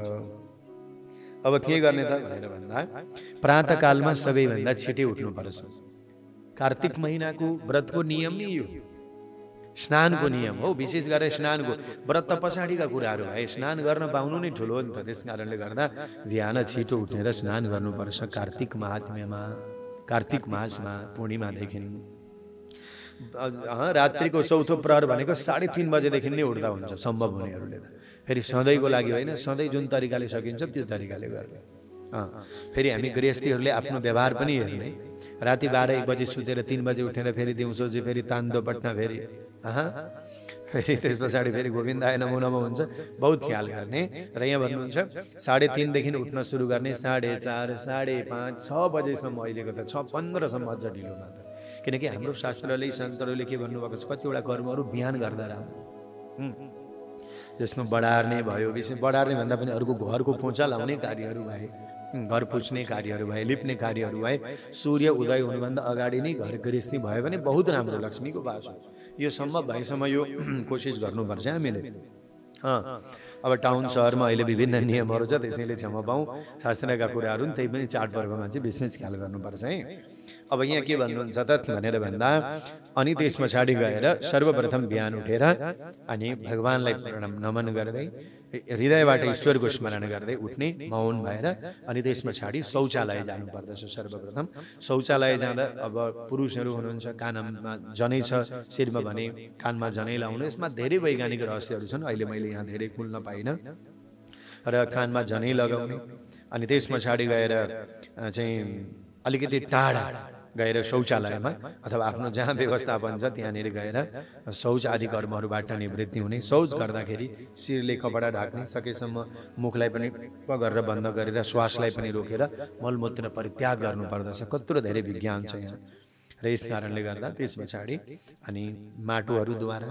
अब के गर्ने त भनेर भन्दा प्रातःकालमा सबैभन्दा छिटै उठ्नुपर्छ। कार्तिक महिनाको व्रतको नियम नै यो, स्नानको नियम हो। विशेष गरेर स्नानको व्रत पछाडिका कुराहरू भए स्नान गर्न पाउनु नै ठुलो हो नि त। त्यस कारणले गर्दा बिहान छिटो उठेर स्नान गर्नुपर्छ कार्तिक महात्म्यमा, कार्तिक मासमा पूर्णिमादेखि। रात्रिको चौथो प्रहर भनेको साढे तीन बजेदेखि नै उठ्दा हुन्छ सम्भव हुनेहरूले त। फेरि सधैँको लागि होइन, सधैँ जुन तरिकाले सकिन्छ त्यो तरिकाले गर्ने। अँ फेरि हामी गृहस्थीहरूले आफ्नो व्यवहार पनि हेर्ने। राति बाह्र एक बजे सुतेर तीन बजे उठेर फेरि दिउँसो चाहिँ फेरि तान्दो पट्ना फेरि अँ फेरि त्यस पछाडि फेरि गोविन्दाय नमो नमो हुन्छ। बहुत ख्याल गर्ने। र यहाँ भन्नुहुन्छ साढे तिनदेखि उठ्न सुरु गर्ने, साढे चार साढे पाँच छ बजेसम्म, अहिलेको त छ पन्ध्रसम्म अझ ढिलो मात्र। किनकि हाम्रो शास्त्रले सन्तहरूले के भन्नुभएको छ, कतिवटा कर्महरू बिहान गर्दा राम्रो। जसमा बढार्ने भयो, विशेष बढार्ने भन्दा पनि अरूको घरको पोचा लाउने कार्यहरू भए, घर पुछ्ने कार्यहरू भए, लिप्ने कार्यहरू भए, सूर्य उदय हुनुभन्दा अगाडि नै घर गृहस्थी भयो भने बहुत राम्रो, लक्ष्मीको वास हो। यो सम्भव भएसम्म यो कोसिस गर्नुपर्छ हामीले। अँ अब टाउन सहरमा अहिले विभिन्न नियमहरू छ, त्यसैले क्षमा पाऊँ, शास्त्रका कुराहरू त्यही पनि चाडपर्वमा चाहिँ विशेष ख्याल गर्नुपर्छ है। अब यहाँ के भन्नुहुन्छ त भनेर भन्दा अनि त्यस पछाडि गएर सर्वप्रथम बिहान उठेर अनि भगवानलाई प्रणाम नमन गर्दै हृदयबाट ईश्वरको स्मरण गर्दै उठ्ने मौन भएर अनि त्यस पछाडि शौचालय जानु पर्दछ। सर्वप्रथम शौचालय जाँदा अब पुरुषहरू हुनुहुन्छ कानमा जनै छ, शिरमा भने कानमा जनै लाउनु, यसमा धेरै वैज्ञानिक रहस्यहरू छन्, अहिले मैले यहाँ धेरै खुल्न पाइनँ। र कानमा जनै लगाउने अनि त्यस पछाडि गएर चाहिँ अलिकति टाढा गएर शौचालयमा अथवा आफ्नो जहाँ व्यवस्थापन छ त्यहाँनिर गएर शौच आदि कर्महरूबाट निवृत्ति हुने। शौच गर्दाखेरि शिरले कपडा ढाक्ने, सकेसम्म मुखलाई पनि प गरेर बन्द गरेर श्वासलाई पनि रोकेर मलमूत्र परित्याग गर्नुपर्दछ। कत्रो धेरै विज्ञान छ यहाँ। र यस कारणले गर्दा त्यस पछाडि अनि माटोहरूद्वारा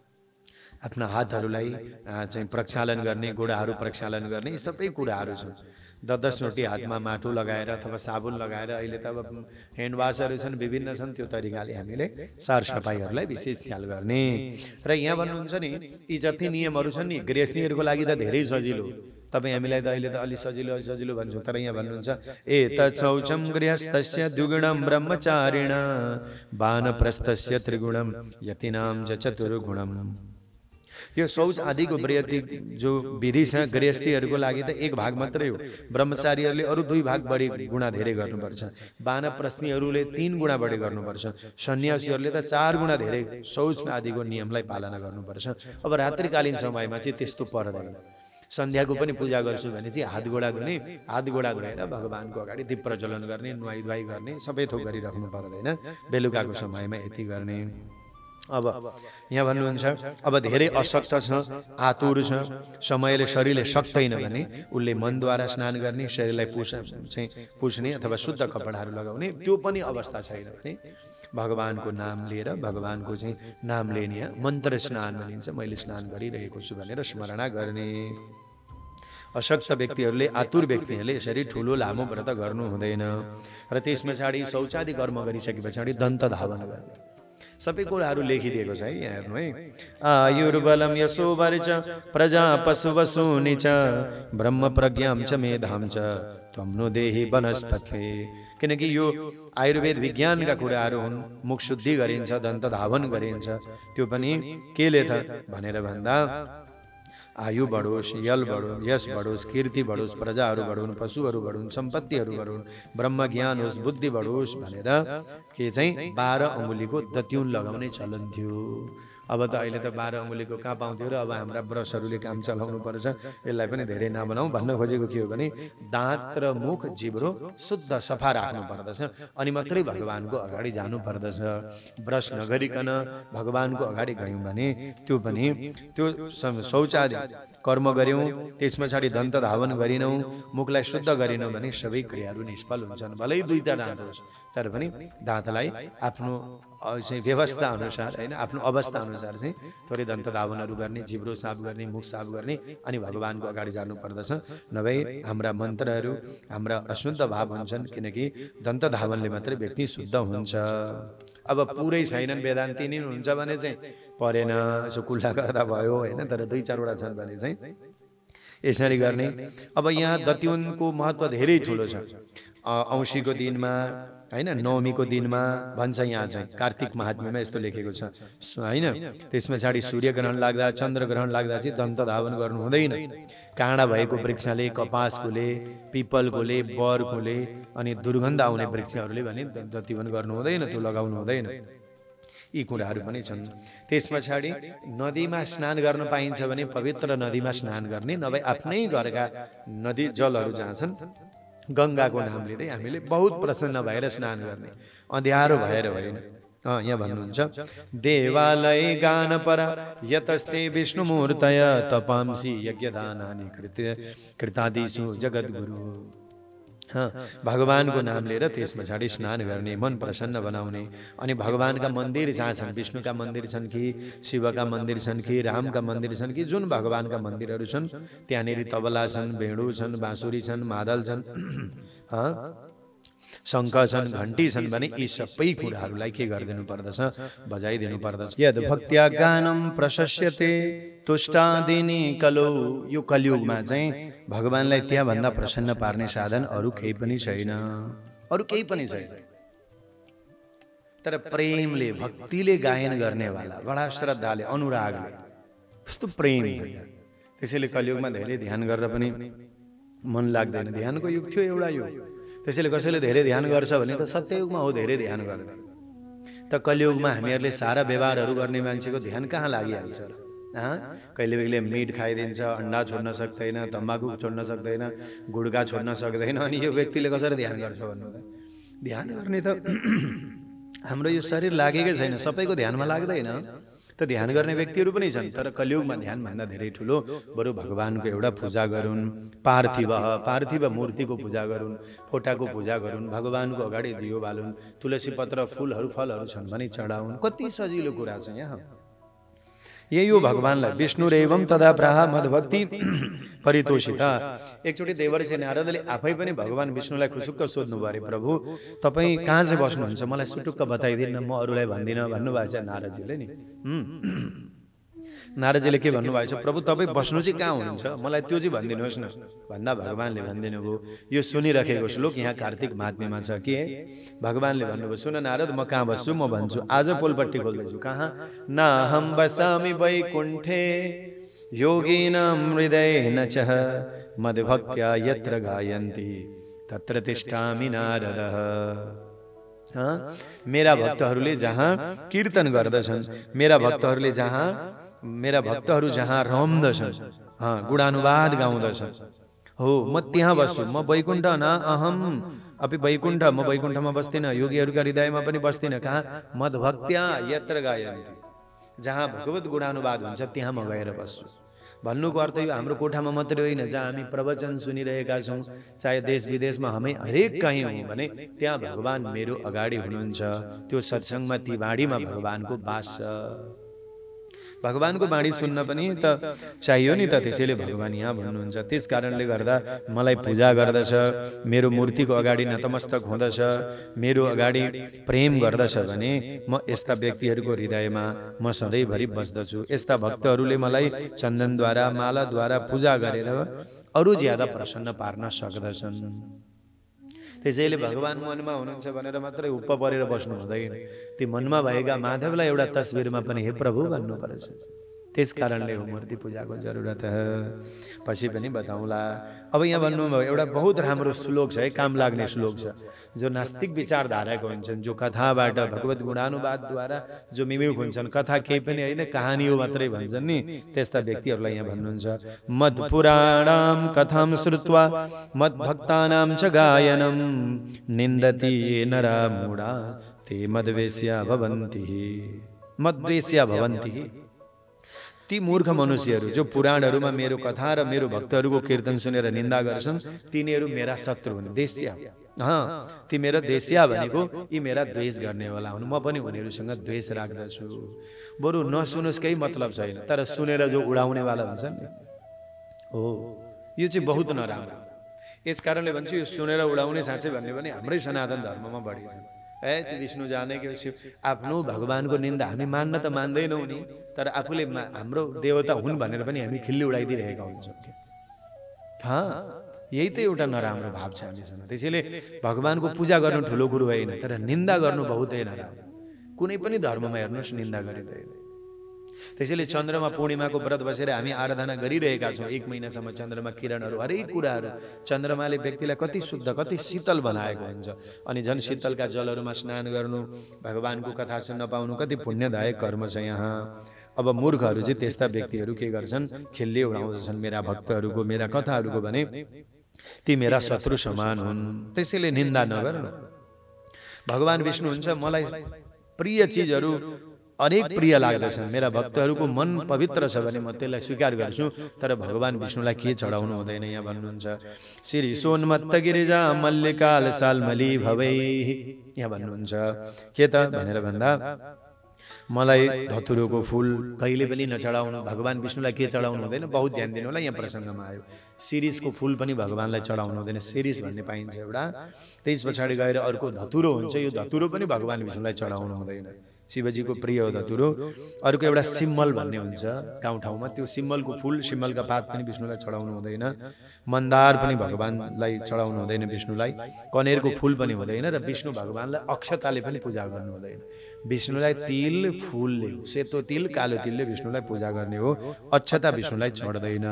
आफ्ना हातहरूलाई चाहिँ प्रक्षालन गर्ने, गोडाहरू प्रक्षालन गर्ने, यी सबै कुराहरू छन्। दस दसवटी हातमा माटो लगाएर अथवा साबुन लगाएर अहिले त अब ह्यान्ड वासहरू छन्, विभिन्न छन्, त्यो तरिकाले हामीले सरसफाइहरूलाई विशेष ख्याल गर्ने। र यहाँ भन्नुहुन्छ नि यी जति नियमहरू छन् नि गृहस्थीहरूको लागि त धेरै सजिलो, तपाईँ हामीलाई त अहिले त अलि सजिलो सजिलो भन्छौँ, तर यहाँ भन्नुहुन्छ ए त शौचम गृहस्थस्य द्विगुणम ब्रह्मचारिण वानप्रस्थस्य त्रिगुणम यतिनाम च चतुर्गुणम। यो शौच आदिको व्रती जो विधि छ गृहस्थीहरूको लागि त एक भाग मात्रै हो। ब्रह्मचारीहरूले अरू दुई भाग बढी गुणा धेरै गर्नुपर्छ, वानप्रस्थीहरूले तीन गुणा बढी गर्नुपर्छ, सन्यासीहरूले त चार गुणा धेरै शौच आदिको नियमलाई पालना गर्नुपर्छ। अब रात्रिकालीन समयमा चाहिँ त्यस्तो पर्दैन। सन्ध्याको पनि पूजा गर्छु भने चाहिँ हात गोडा धुने, हात गोडा धोएर भगवानको अगाडि दीप प्रज्वलन गर्ने, नुहाई धुवाई गर्ने, सबै थोक गरिराख्नु पर्दैन। बेलुकाको समयमा यति गर्ने। अब यहाँ भन्नुहुन्छ अब धेरै अशक्त छ, आतुर छ, समयले शरीरले सक्दैन भने उसले मनद्वारा स्नान गर्ने, शरीरलाई पुछ चाहिँ पुछ्ने अथवा शुद्ध कपडाहरू लगाउने, त्यो पनि अवस्था छैन भने भगवानको नाम लिएर भगवानको चाहिँ नाम लिने मन्त्र स्नान भनिन्छ। मैले स्नान गरिरहेको छु भनेर स्मरणा गर्ने। अशक्त व्यक्तिहरूले, आतुर व्यक्तिहरूले यसरी ठुलो लामो व्रत गर्नु हुँदैन। र त्यस पछाडि शौचादि कर्म गरिसके पछाडि दन्त धावन गर्ने। सबै कुराहरू लेखिदिएको छ है, यहाँ हेर्नु है। आयुर्बलम यशो वर्च प्रजा पशु वसूनि च ब्रह्म प्रज्ञाम च मेधाम च त्वं नो देहि वनस्पते। किनकि यो आयुर्वेद विज्ञानका कुराहरू हुन्। मुख शुद्धि गरिन्छ, दन्त धावन गरिन्छ, त्यो पनि केले त भनेर भन्दा आयु बढोस्, यल बढोस्, यश बढोस्, कीर्ति बढोस्, प्रजाहरू बढुन्, पशुहरू बढुन्, सम्पत्तिहरू बढुन्, ब्रह्म ज्ञान होस्, बुद्धि बढोस् भनेर के चाहिँ बाह्र अङ्गुलीको दत्युन लगाउने चलन थियो। अब त अहिले त बाह्र अङ्गुलीको कहाँ पाउँथ्यो र अब हाम्रा ब्रसहरूले काम चलाउनु पर्छ। यसलाई पनि धेरै नबनाऊ। भन्न खोजेको के हो भने दाँत र मुख जिब्रो शुद्ध सफा राख्नु पर्दछ अनि मात्रै भगवानको अगाडि जानु पर्दछ। ब्रस नगरिकन भगवानको अगाडि गयौँ भने त्यो पनि त्यो शौचादि कर्म गऱ्यौँ, त्यस पछाडि दन्त धावन गरिनौँ, मुखलाई शुद्ध गरिनौँ भने सबै क्रियाहरू निष्फल हुन्छन्। भलै दुईटा दाँत होस् तर पनि दाँतलाई आफ्नो चाहिँ व्यवस्था अनुसार होइन, आफ्नो अवस्था अनुसार चाहिँ थोरै दन्त धावनहरू गर्ने, जिब्रो साफ गर्ने, मुख साफ गर्ने अनि भगवानको अगाडि जानु पर्दछ। नभए हाम्रा मन्त्रहरू हाम्रा अशुद्ध भाव हुन्छन्, किनकि दन्त धावनले मात्रै व्यक्ति शुद्ध हुन्छ। अब पुरै छैनन्, वेदान्ती नै हुन्छ भने चाहिँ परेन, यसो कुल्ला गर्दा भयो होइन, तर दुई चारवटा छन् भने चाहिँ यसरी गर्ने। अब यहाँ दत्युनको महत्त्व धेरै ठुलो छ। औँसीको दिनमा होइन, नवमीको दिनमा भन्छ यहाँ चाहिँ कार्तिक महात्म्यमा यस्तो लेखेको छ होइन। त्यस पछाडि सूर्य ग्रहण लाग्दा, चन्द्र ग्रहण लाग्दा चाहिँ दन्त धावन गर्नु हुँदैन। काँडा भएको वृक्षले, कपासकोले, पिपलकोले, बरकोले अनि दुर्गन्ध आउने वृक्षहरूले भने दत्युवन गर्नु हुँदैन, त्यो लगाउनु हुँदैन। यी कुराहरू पनि छन्। त्यस पछाडि नदीमा स्नान गर्न पाइन्छ भने पवित्र नदीमा स्नान गर्ने, नभए आफ्नै घरका नदी जलहरू जहाँ छन् गङ्गाको नाम लिँदै हामीले बहुत प्रसन्न भएर स्नान गर्ने, अँध्यारो भएर होइन। अँ यहाँ भन्नुहुन्छ देवालय गान पर यतस्ते विष्णुमूर्तय तपांसी यज्ञदानानि कृत्य कृतादिषु जगद्गुरु। हाँ, भगवानको नाम लिएर त्यस पछाडि स्नान गर्ने, मन प्रसन्न बनाउने अनि भगवानका मन्दिर जहाँ छन्, विष्णुका मन्दिर छन् कि शिवका मन्दिर छन् कि रामका मन्दिर छन् कि जुन भगवानका मन्दिरहरू छन् त्यहाँनिर तबला छन्, भेडु छन्, बाँसुरी छन्, मादल छन्, हाँ शङ्ख छन्, घन्टी छन् भने यी सबै कुराहरूलाई के गरिदिनु पर्दछ, बजाइदिनु पर्दछ। यद भक्त्या गानम प्रशस्यते तुष्टादिनी कलो। यो कलियुगमा चाहिँ भगवानलाई त्यहाँभन्दा प्रसन्न पार्ने साधन अरू केही पनि छैन, अरू केही पनि छैन। तर प्रेमले भक्तिले गायन गर्नेवाला, बडा श्रद्धाले अनुरागले कस्तो प्रेम छ क्या। त्यसैले कलियुगमा धेरै ध्यान गरेर पनि मन लाग्दैन। ध्यानको युग थियो एउटा युग, त्यसैले कसैले धेरै ध्यान गर्छ भने त सत्ययुगमा हो धेरै ध्यान गर्दैन। त कलियुगमा हामीहरूले सारा व्यवहारहरू गर्ने मान्छेको ध्यान कहाँ लागिहाल्छ र? कहिले कहिले मिट खाइदिन्छ, अन्डा छोड्न सक्दैन, तम्बाकु छोड्न सक्दैन, गुड्का छोड्न सक्दैन, अनि यो व्यक्तिले कसरी ध्यान गर्छ भन्नु त? ध्यान गर्ने त हाम्रो यो शरीर लागेकै छैन, सबैको ध्यानमा लाग्दैन। त ध्यान गर्ने व्यक्तिहरू पनि छन्, तर कलियुगमा ध्यानभन्दा धेरै ठुलो बरु भगवानको एउटा पूजा गरून्, पार्थिव पार्थिव मूर्तिको पूजा गरून्, फोटाको पूजा गरून्, भगवानको अगाडि दियो बालुन्, तुलसी पत्र फुलहरू फलहरू छन् भने चढाउन्। कति सजिलो कुरा छ यहाँ। यही हो भगवानलाई विष्णुरेवं तदा प्राह मद्भक्ति परितोषिता। एकचोटि देवर्षि नारदले आफै पनि भगवान विष्णुलाई खुसुक्क सोध्नु भयो, प्रभु तपाईँ कहाँ चाहिँ बस्नुहुन्छ, मलाई सुटुक्क बताइदिनु, म अरूलाई भन्दिनँ भन्नुभएको छ नारदजीले नि। नारदजीले के भन्नुभएको छ, प्रभु तपाईँ बस्नु चाहिँ कहाँ हुनुहुन्छ, मलाई त्यो चाहिँ भनिदिनुहोस् न भन्दा भगवानले भनिदिनु भयो। यो सुनिराखेको श्लोक यहाँ कार्तिक महात्म्यमा छ कि भगवानले भन्नुभयो, सुन नारद म कहाँ बस्छु म भन्छु, आज पोलपट्टि खोल्दैछु। कहाँ? नाहं वसामि वैकुण्ठे योगिनां हृदयेन च मद्भक्त्या यत्र गायन्ति तत्र तिष्ठामि नारद। मेरा भक्तहरूले जहाँ कीर्तन गर्दछन्, मेरा भक्तहरूले जहाँ मेरा भक्तहरू जहाँ रम्दछन्, हाँ गुणानुवाद गाउँदछन्, हो म त्यहाँ बस्छु। म वैकुण्ठ न अहम अपि वैकुण्ठ, म वैकुण्ठमा बस्दिनँ, योगीहरूका हृदयमा पनि बस्दिनँ। कहाँ? मद्भक्त्या यत्र गायन्ति, जहाँ भगवत गुणानुवाद हुन्छ त्यहाँ म गएर बस्छु। भन्नुको अर्थ यो हाम्रो कोठामा मात्रै होइन, जहाँ हामी प्रवचन सुनिरहेका छौँ, चाहे देश विदेशमा हामी हरेक कहीँ हौँ भने त्यहाँ भगवान मेरो अगाडि हुनुहुन्छ। त्यो सत्सङ्गमा ती बाणीमा भगवानको बास छ। भगवानको बाणी सुन्न पनि त चाहियो नि त, त्यसैले भगवान यहाँ भन्नुहुन्छ। त्यस कारणले गर्दा मलाई पूजा गर्दछ, मेरो मूर्तिको अगाडि नतमस्तक हुँदछ, मेरो अगाडि प्रेम गर्दछ भने म यस्ता व्यक्तिहरूको हृदयमा म सधैँभरि बस्दछु। यस्ता भक्तहरूले मलाई चन्दनद्वारा मालाद्वारा पूजा गरेर अरू ज्यादा प्रसन्न पार्न सक्दछन्। त्यसैले भगवान मनमा हुनुहुन्छ भनेर मात्रै उप परेर बस्नु हुँदैन। ती मनमा भएका माधवलाई एउटा तस्बिरमा पनि हे प्रभु भन्नुपर्छ। त्यस कारणले हो मूर्ति पूजाको जरुरत है। पछि पनि बताउँला। अब यहाँ भन्नुभयो एउटा बहुत राम्रो श्लोक छ है, काम लाग्ने श्लोक छ, जो नास्तिक विचारधाराको हुन्छन्, जो कथाबाट भगवत गुणानुवादद्वारा जो मिमिक हुन्छन्, कथा केही पनि होइन कहानी हो मात्रै भन्छन् नि, त्यस्ता व्यक्तिहरूलाई यहाँ भन्नुहुन्छ, मद पुराणाम कथाम श्रुत्वा मद भक्तानाम च गायनम निन्दति ये नरा मूढा ते मद्वेष्या भवन्ति। मद्वेष्या भवन्ति, ती मूर्ख मनुष्यहरू जो पुराणहरूमा मेरो कथा र मेरो भक्तहरूको कीर्तन सुनेर निन्दा गर्छन्, तिनीहरू मेरा शत्रु हुन्। देश्या, हाँ ती मेरा देश्या भनेको यी मेरा द्वेष गर्नेवाला हुन्। म पनि उनीहरूसँग द्वेष राख्दछु। बरु नसुनोस् केही मतलब छैन, तर सुनेर जो उडाउनेवाला हुन्छन् नि, हो यो चाहिँ बहुत नराम्रो। यस कारणले भन्छु यो सुनेर उडाउने साँच्चै भन्ने भने हाम्रै सनातन धर्ममा बढी ए त्यो विष्णु जाने कि शिव आफ्नो भगवानको निन्दा हामी मान्न त मान्दैनौँ नि, तर आफूले हाम्रो देवता हुन् भनेर पनि हामी खिल्ली उडाइदिरहेका हुन्छौँ। हाँ यही त एउटा नराम्रो भाव छ हामीसँग। त्यसैले भगवानको पूजा गर्नु ठुलो कुरो होइन, तर निन्दा गर्नु बहुतै नराम्रो। कुनै पनि धर्ममा हेर्नुहोस् निन्दा गरिँदैन। त्यसैले चन्द्रमा पूर्णिमाको व्रत बसेर हामी आराधना गरिरहेका छौँ। एक महिनासम्म चन्द्रमा किरणहरू हरेक कुराहरू चन्द्रमाले व्यक्तिलाई कति शुद्ध कति शीतल बनाएको हुन्छ। अनि झन् शीतलका जलहरूमा स्नान गर्नु, भगवानको कथा सुन्न पाउनु कति पुण्यदायक कर्म छ यहाँ। अब मूर्खहरू चाहिँ त्यस्ता व्यक्तिहरू के गर्छन्, खिल्ली उडाउँदछन् मेरा भक्तहरूको मेरा कथाहरूको, भने ती मेरा शत्रु समान हुन्। त्यसैले निन्दा नगर्नु। भगवान विष्णु हुन्छ मलाई प्रिय चिजहरू अनेक प्रिय लाग्दछन्। मेरा भक्तहरूको मन पवित्र छ भने म त्यसलाई स्वीकार गर्छु, तर भगवान विष्णुलाई के चढाउनु हुँदैन। यहाँ भन्नुहुन्छ श्री सोनमत्त गिरिजा मल्लिकाल सालमली भवै। यहाँ भन्नुहुन्छ के त भनेर भन्दा मलाई धतुरोको फूल कहिले पनि नचढाउनु। भगवान विष्णुलाई के चढाउनु हुँदैन, बहुत ध्यान दिनु होला। यहाँ प्रसङ्गमा आयो शिरीषको फूल पनि भगवानलाई चढाउनु हुँदैन। शिरीष भन्ने पाइन्छ एउटा, त्यस पछाडि गएर अर्को धतुरो हुन्छ, यो धतुरो पनि भगवान विष्णुलाई चढाउनु हुँदैन। शिवजीको प्रिय हो धतुरो। अर्को एउटा सिम्मल भन्ने हुन्छ गाउँ ठाउँमा, त्यो सिम्मलको फुल सिम्मलका पात पनि विष्णुलाई चढाउनु हुँदैन। मन्दार पनि भगवानलाई चढाउनु हुँदैन विष्णुलाई। कनेरको फुल पनि हुँदैन र विष्णु भगवानलाई अक्षताले पनि पूजा गर्नु हुँदैन। विष्णुलाई तिल फुलले, सेतो तिल कालो तिलले विष्णुलाई पूजा गर्ने हो, अक्षता विष्णुलाई चढ्दैन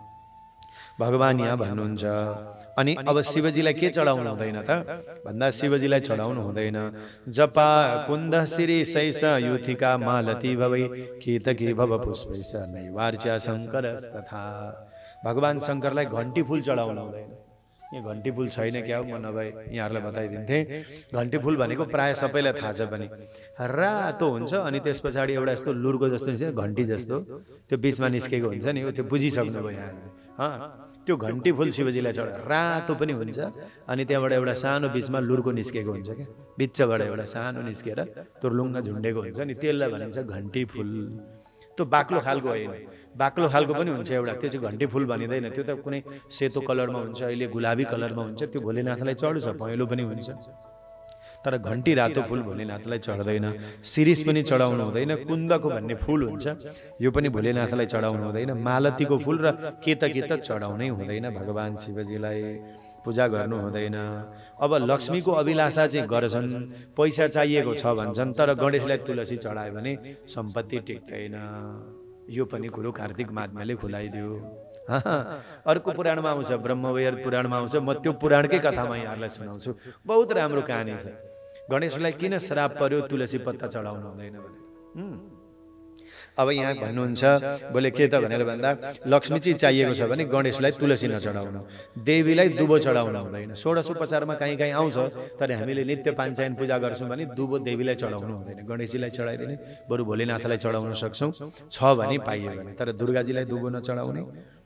भगवान यहाँ भन्नुहुन्छ। अनि अब शिवजीलाई के चढाउनु हुँदैन त भन्दा शिवजीलाई चढाउनु हुँदैन जपा कुन्द श्री सैस युथिका मालती भवै केतकी भव पुष्पैस नैवार्चा शङ्कर तथा। भगवान शङ्करलाई घण्टी फुल चढाउनु हुँदैन। यहाँ घण्टी फुल छैन क्या हो, म नभए यहाँहरूलाई बताइदिन्थे। घण्टी फुल भनेको प्राय सबैलाई थाहा छ पनि, रातो हुन्छ अनि त्यस पछाडि एउटा यस्तो लुर्को जस्तो हुन्छ, घण्टी जस्तो त्यो बिचमा निस्केको हुन्छ नि, त्यो बुझिसक्नुभयो यहाँहरूले। हँ, त्यो घण्टी फुल शिवजीलाई चढा, रातो पनि हुन्छ अनि त्यहाँबाट एउटा सानो बिचमा लुर्को निस्केको हुन्छ क्या, बिचबाट एउटा सानो निस्केर तुर्लुङ्गा झुन्डेको हुन्छ नि, त्यसलाई भनिन्छ घण्टी फुल। त्यो बाक्लो खालको होइन, बाक्लो खालको पनि हुन्छ एउटा, त्यो चाहिँ घण्टी फुल भनिँदैन। त्यो त कुनै सेतो कलरमा हुन्छ, अहिले गुलाबी कलरमा हुन्छ, त्यो भोलेनाथलाई चढ्छ, पहेँलो पनि हुन्छ। तर घण्टी रातो फुल भोलेनाथलाई चढ्दैन। शिरीष पनि चढाउनु हुँदैन। कुन्दको भन्ने फुल हुन्छ, यो पनि भोलेनाथलाई चढाउनु हुँदैन। मालतीको फुल र केतकी त चढाउनै हुँदैन भगवान शिवजीलाई, पूजा गर्नु हुँदैन। अब लक्ष्मीको अभिलाषा चाहिँ गर्छन्, पैसा चाहिएको छ भन्छन्, तर गणेशलाई तुलसी चढायो भने सम्पत्ति टिक्दैन। यो पनि कुरो कार्तिक महात्म्यले खुलाइदियो। अर्को पुराणमा आउँछ, ब्रह्मवैवर्त पुराणमा आउँछ, म त्यो पुराणकै कथामा यहाँहरूलाई सुनाउँछु। बहुत राम्रो कहानी छ। गणेशलाई किन श्राप पर्यो तुलसी पत्ता चढाउनु हुँदैन भने। अब यहाँ भन्नुहुन्छ बोले के त भनेर भन्दा लक्ष्मी चाहिँ चाहिएको छ भने गणेशलाई तुलसी नचढाउनु, देवीलाई दुबो चढाउनु हुँदैन। षोडशोपचारमा कहीँ कहीँ आउँछ, तर हामीले नित्य पाञ्चायन पूजा गर्छौँ भने दुबो देवीलाई चढाउनु हुँदैन, गणेशजीलाई चढाइदिने, बरु भोलेनाथलाई चढाउन सक्छौँ छ भने पाइयो भने। तर दुर्गाजीलाई दुबो नचढाउने,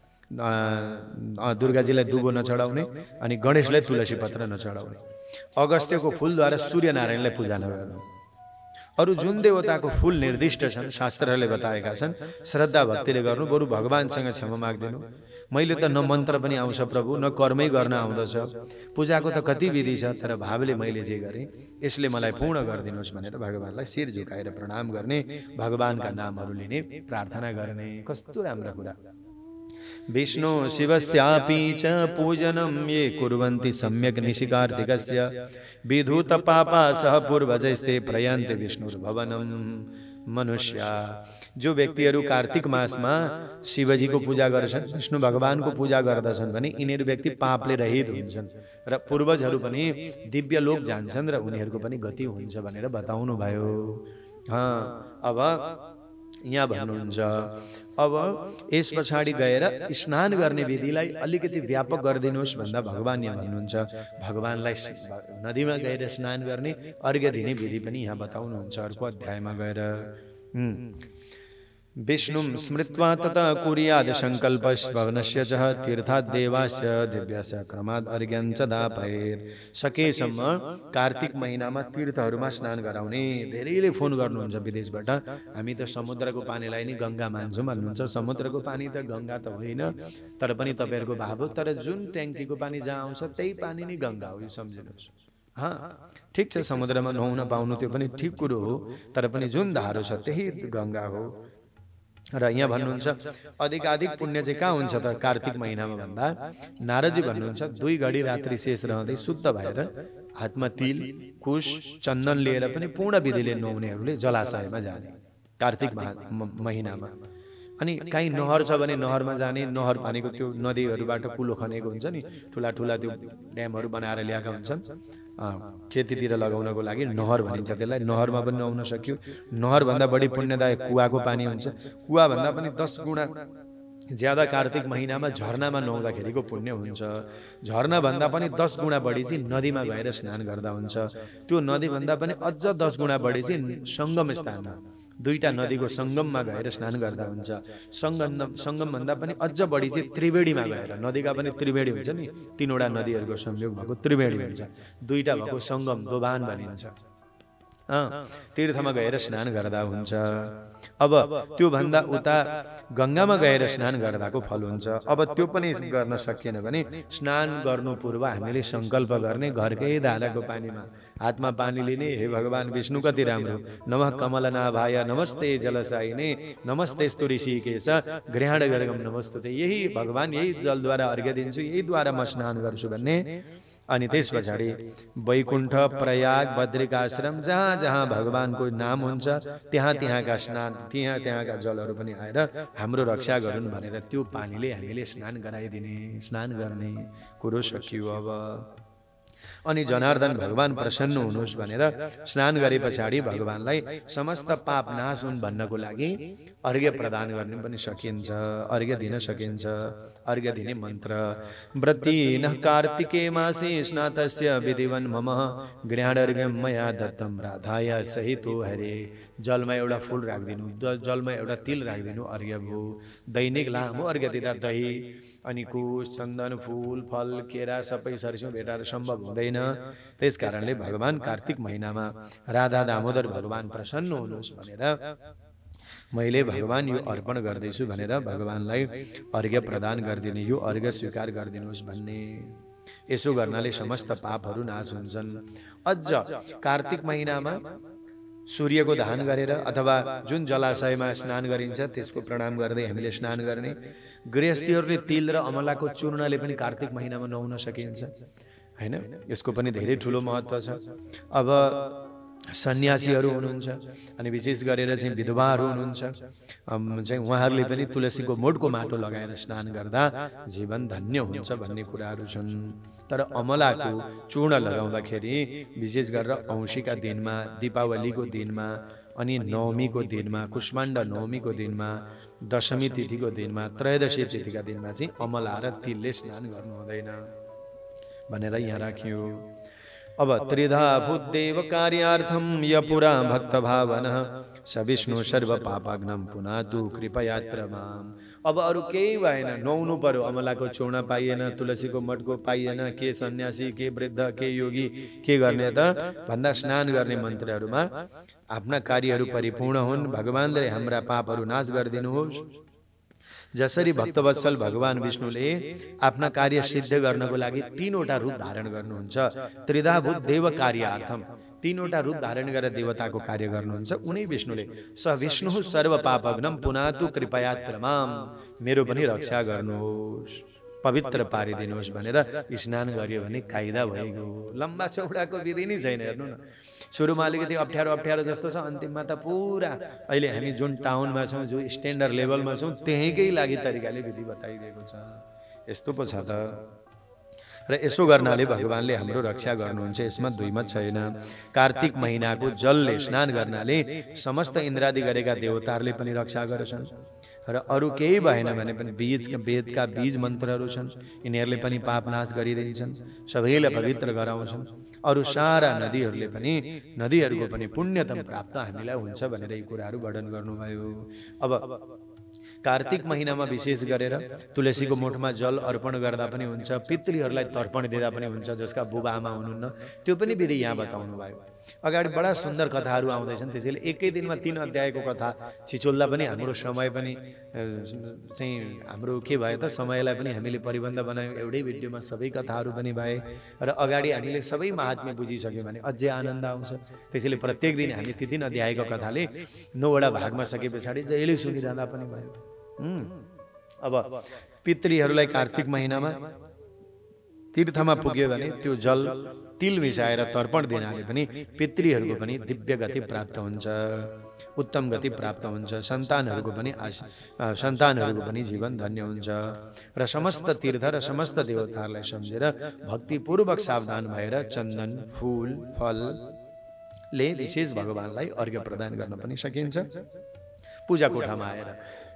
दुर्गाजीलाई दुबो नचढाउने अनि गणेशलाई तुलसी पत्र नचढाउने। अगस्त्यको फुलद्वारा सूर्यनारायणलाई पूजा नगर्नु। अरू जुन देवताको फुल निर्दिष्ट छन् शास्त्रहरूले बताएका छन्, श्रद्धा भक्तिले गर्नु, बरु भगवानसँग क्षमा माग्दिनु। मैले त न मन्त्र पनि आउँछ प्रभु, न कर्मै गर्न आउँदछ, पूजाको त कति विधि छ, तर भावले मैले जे गरेँ यसले मलाई पूर्ण गरिदिनुहोस् भनेर भगवानलाई शिर झुकाएर प्रणाम गर्ने, भगवानका नामहरू लिने, प्रार्थना गर्ने। कस्तो राम्रो कुरा। विष्णु शिवस्यापि च पूजनं ये कुर्वन्ति सम्यक् निशिकार्तिकस्य विधूत पापा सह पूर्वजैस्ते प्रयान्ति विष्णुर्भवनं। मनुष्य जो व्यक्तिहरू कार्तिक मासमा शिवजीको पूजा गर्छन्, विष्णु भगवानको पूजा गर्दछन् भने यिनीहरू व्यक्ति पापले रहित हुन्छन् र पूर्वजहरू पनि दिव्य लोक जान्छन् र उनीहरूको पनि गति हुन्छ भनेर बताउनु भयो। हाँ, अब यहाँ भन्नुहुन्छ अब यस पछाडि गएर स्नान गर्ने विधिलाई अलिकति व्यापक गरिदिनुहोस् भन्दा भगवान यहाँ भन्नुहुन्छ भगवानलाई नदीमा गएर स्नान गर्ने, अर्घ्य दिने विधि पनि यहाँ बताउनुहुन्छ अर्को अध्यायमा गएर। विष्णुं स्मृत्वा तथा कुर्याद संकल्पस्वनस्य च तीर्थात् देवास्य दिव्यस्य क्रमात् अर्घ्यं च दापयेत्। सकेसम्म कार्तिक महिनामा तीर्थहरूमा स्नान गराउने। धेरैले फोन गर्नुहुन्छ विदेशबाट, हामी त समुद्रको पानीलाई नै गङ्गा मान्छौँ भन्नुहुन्छ। समुद्रको पानी त गङ्गा त होइन, तर पनि तपाईँहरूको भाव हो। तर जुन ट्याङ्कीको पानी जहाँ आउँछ त्यही पानी नै गङ्गा हो, यो सम्झिनुहोस्। हाँ, ठिक छ, समुद्रमा नुहाउन पाउनु त्यो पनि ठिक कुरो हो, तर पनि जुन धारो छ त्यही गङ्गा हो। र यहाँ भन्नुहुन्छ अधिकाधिक पुण्य चाहिँ कहाँ हुन्छ त कार्तिक महिनामा भन्दा नारदजी भन्नुहुन्छ दुई घडी रात्रि शेष रहँदै शुद्ध भएर हातमा तिल कुश चन्दन लिएर पनि पूर्ण विधिले नुहाउनेहरूले जलाशयमा जाने कार्तिक महिनामा। अनि कहीँ नहर छ भने नहरमा जाने, नहर भनेको त्यो नदीहरूबाट कुलो खनेको हुन्छ नि, ठुला ठुला त्यो ड्यामहरू बनाएर ल्याएका हुन्छन् खेतीतिर लगाउनको लागि, नहर भनिन्छ त्यसलाई। नहरमा पनि नुहाउन सक्यो। नहरभन्दा बढी पुण्यदायक कुवाको पानी हुन्छ। कुवाभन्दा पनि दस गुणा ज्यादा कार्तिक महिनामा झरनामा नुहाउँदाखेरिको पुण्य हुन्छ। झरनाभन्दा पनि दस गुणा बढी चाहिँ नदीमा गएर स्नान गर्दा हुन्छ। त्यो नदीभन्दा पनि अझ दस गुणा बढी चाहिँ सङ्गम स्थानमा, दुईटा नदीको सङ्गममा गएर स्नान गर्दा हुन्छ। सङ्गम सङ्गमभन्दा पनि अझ बढी चाहिँ त्रिवेणीमा गएर, नदीका पनि त्रिवेणी हुन्छ नि, तीनवटा नदीहरूको संयोग भएको त्रिवेणी हुन्छ, दुईटा भएको सङ्गम दोभान भनिन्छ। तीर्थमा गएर स्नान गर्दा हुन्छ। अब त्यो भन्दा उता गंगामा गएर स्नान गर्दाको फल हुन्छ। अब त्यो पनि गर्न सकिएन भने स्नान गर्नु पूर्व हामीले संकल्प गर्ने घरकै धाराको पानीमा हातमा पानी लिने, हे भगवान विष्णु कति राम्रो, नमः कमलनाभाय नमस्ते जलसायिने नमस्ते स्तु ऋषिकेश ग्रहण गर्गम नमस्तुते, यही भगवान यही जलद्वारा अर्घ्य दिन्छु, यही द्वारा म स्नान गर्छु भन्ने। अनि त्यस पछाडि वैकुण्ठ प्रयाग बद्रिकाश्रम जहाँ जहाँ भगवानको नाम हुन्छ त्यहाँ त्यहाँका स्नान त्यहाँ त्यहाँका जलहरू पनि आएर हाम्रो रक्षा गरून् भनेर त्यो पानीले हामीले स्नान गराइदिने, स्नान गर्ने कुरो सकियो। अब अनि जनार्दन भगवान प्रसन्न हुनुहोस् भनेर स्नान गरे पछाडि भगवानलाई समस्त पाप नाश हुन् भन्नको लागि अर्घ्य प्रदान गर्ने पनि सकिन्छ, अर्घ्य दिन सकिन्छ। अर्घ्य दिने मन्त्र व्रतीनः कार्तिके मासे स्नातस्य विधिवन् मम गृहाणर्घ्यं मया दत्तं राधाय सहितो हरे। जलमा एउटा फूल राखिदिनु, जलमा एउटा तिल राखिदिनु, अर्घ्य भयो। दैनिक लामो अर्घ्य दिँदा दही अनि कुश चन्दन फूल फल केरा सबै सरस्यौं भेटाएर सम्भव हुँदैन। त्यस कारणले भगवान कार्तिक महिनामा राधा दामोदर भगवान प्रसन्न हुनुहोस् भनेर मैले भगवान यो अर्पण गर्दैछु भनेर भगवानलाई अर्घ्य प्रदान गरिदिने, यो अर्घ्य स्वीकार गरिदिनुहोस् भन्ने। यसो गर्नाले समस्त पापहरू नाश हुन्छन्। अझ कार्तिक महिनामा सूर्यको दान गरेर अथवा जुन जलाशयमा स्नान गरिन्छ त्यसको प्रणाम गर्दै हामीले स्नान गर्ने। गृहस्थीहरूले तिल र अमलाको चूर्णले पनि कार्तिक महिनामा नुहाउन सकिन्छ हैन, यसको पनि धेरै ठुलो महत्त्व छ। अब सन्यासीहरू हुनुहुन्छ अनि विशेष गरेर चाहिँ विधवाहरू हुनुहुन्छ चाहिँ उहाँहरूले पनि तुलसीको मोडको माटो लगाएर स्नान गर्दा जीवन धन्य हुन्छ भन्ने कुराहरू छन्। तर अमलाको चूर्ण लगाउँदाखेरि विशेष गरेर औँसीका दिनमा, दीपावलीको दिनमा, अनि नवमीको दिनमा, कुष्माण्ड नवमीको दिनमा, दशमी तिथिको दिनमा, त्रयोदशी तिथिका दिनमा चाहिँ अमला र तिलले स्नान गर्नु हुँदैन भनेर यहाँ राखियो। अब त्रिधा भूदेव कार्यार्थम यपुरा भक्त भावनः स विष्णु सर्व पापाग्नम पुनातु कृपयात्र माम। अब अरु केही भएन, नुहाउनु पर्यो, अमलाको चूर्ण पाइएन, तुलसीको मठको पाइएन, के सन्यासी के वृद्ध के योगी के गर्ने त भन्दा स्नान गर्ने मन्त्रहरूमा आफ्ना कार्यहरू परिपूर्ण हुन्, भगवानले हाम्रा पापहरू नाश गरिदिनुहोस्। जसरी भक्तवत्सल भगवान विष्णुले आफ्ना कार्य सिद्ध गर्नको लागि तीनवटा रूप धारण गर्नुहुन्छ। त्रिधाभूत देव कार्यार्थम, तीनवटा रूप धारण गरेर देवताको कार्य गर्नुहुन्छ उनी विष्णुले। स विष्णु सर्व पापग्नम पुनातु कृपयात्र माम, मेरो पनि रक्षा गर्नुहोस्, पवित्र पारिदिनुहोस् भनेर स्नान गरियो भने कायदा भइगयो। लम्बा चौडाको विधि नै छैन, हेर्नु न। सुरुमा अलिकति अप्ठ्यारो अप्ठ्यारो जस्तो छ, अन्तिममा त पुरा अहिले हामी जुन टाउनमा छौँ, जो स्ट्यान्डर्ड लेभलमा छौँ त्यहीकै लागि तरिकाले विधि बताइदिएको छ। यस्तो पो छ त। र यसो गर्नाले भगवानले हाम्रो रक्षा गर्नुहुन्छ, यसमा दुई मत छैन। कार्तिक महिनाको जलले स्नान गर्नाले समस्त इन्द्रादि गरेका देवताहरूले पनि रक्षा गर्छन्। र अरु केही भएन भने पनि बीजका वेदका बीज मन्त्रहरू छन्, यिनीहरूले पनि पाप नाश गरिदिन्छन्, सबैलाई पवित्र गराउँछन्। अरु सारा नदीहरूले पनि नदीहरूको पनि पुण्यतम प्राप्त हामीलाई हुन्छ भनेर यी कुराहरू वर्णन गर्नुभयो। अब कार्तिक महिनामा विशेष गरेर तुलसीको मोठमा जल अर्पण गर्दा पनि हुन्छ, पितृहरूलाई तर्पण दिँदा पनि हुन्छ, जसका बुबा आमा हुनुहुन्न त्यो पनि विधि यहाँ बताउनु भयो। अगाडि बडा सुन्दर कथाहरू आउँदैछन्, त्यसैले एकै दिनमा तीन अध्यायको कथा छिचोल्दा पनि हाम्रो समय पनि चाहिँ हाम्रो के भयो त, समयलाई पनि हामीले परिबन्ध बनायौँ, एउटै भिडियोमा सबै कथाहरू पनि भए र अगाडि हामीले सबै महात्म्य बुझिसक्यौँ भने अझै आनन्द आउँछ। त्यसैले प्रत्येक दिन हामी ती तीन अध्यायको कथाले नौवटा भागमा सके पछाडि जहिले सुनिरहँदा पनि भयो। अब पितृहरूलाई कार्तिक महिनामा तीर्थमा पुग्यो भने त्यो जल तिल मिसाएर तर्पण दिनाले पनि पितृहरूको पनि दिव्य गति प्राप्त हुन्छ, उत्तम गति प्राप्त हुन्छ, सन्तानहरूको पनि सन्तानहरूको पनि जीवन धन्य हुन्छ। र समस्त तीर्थ र समस्त देवताहरूलाई सम्झेर भक्तिपूर्वक सावधान भएर चन्दन फूल फलले विशेष भगवानलाई अर्घ्य प्रदान गर्न पनि सकिन्छ। पूजा कोठामा आएर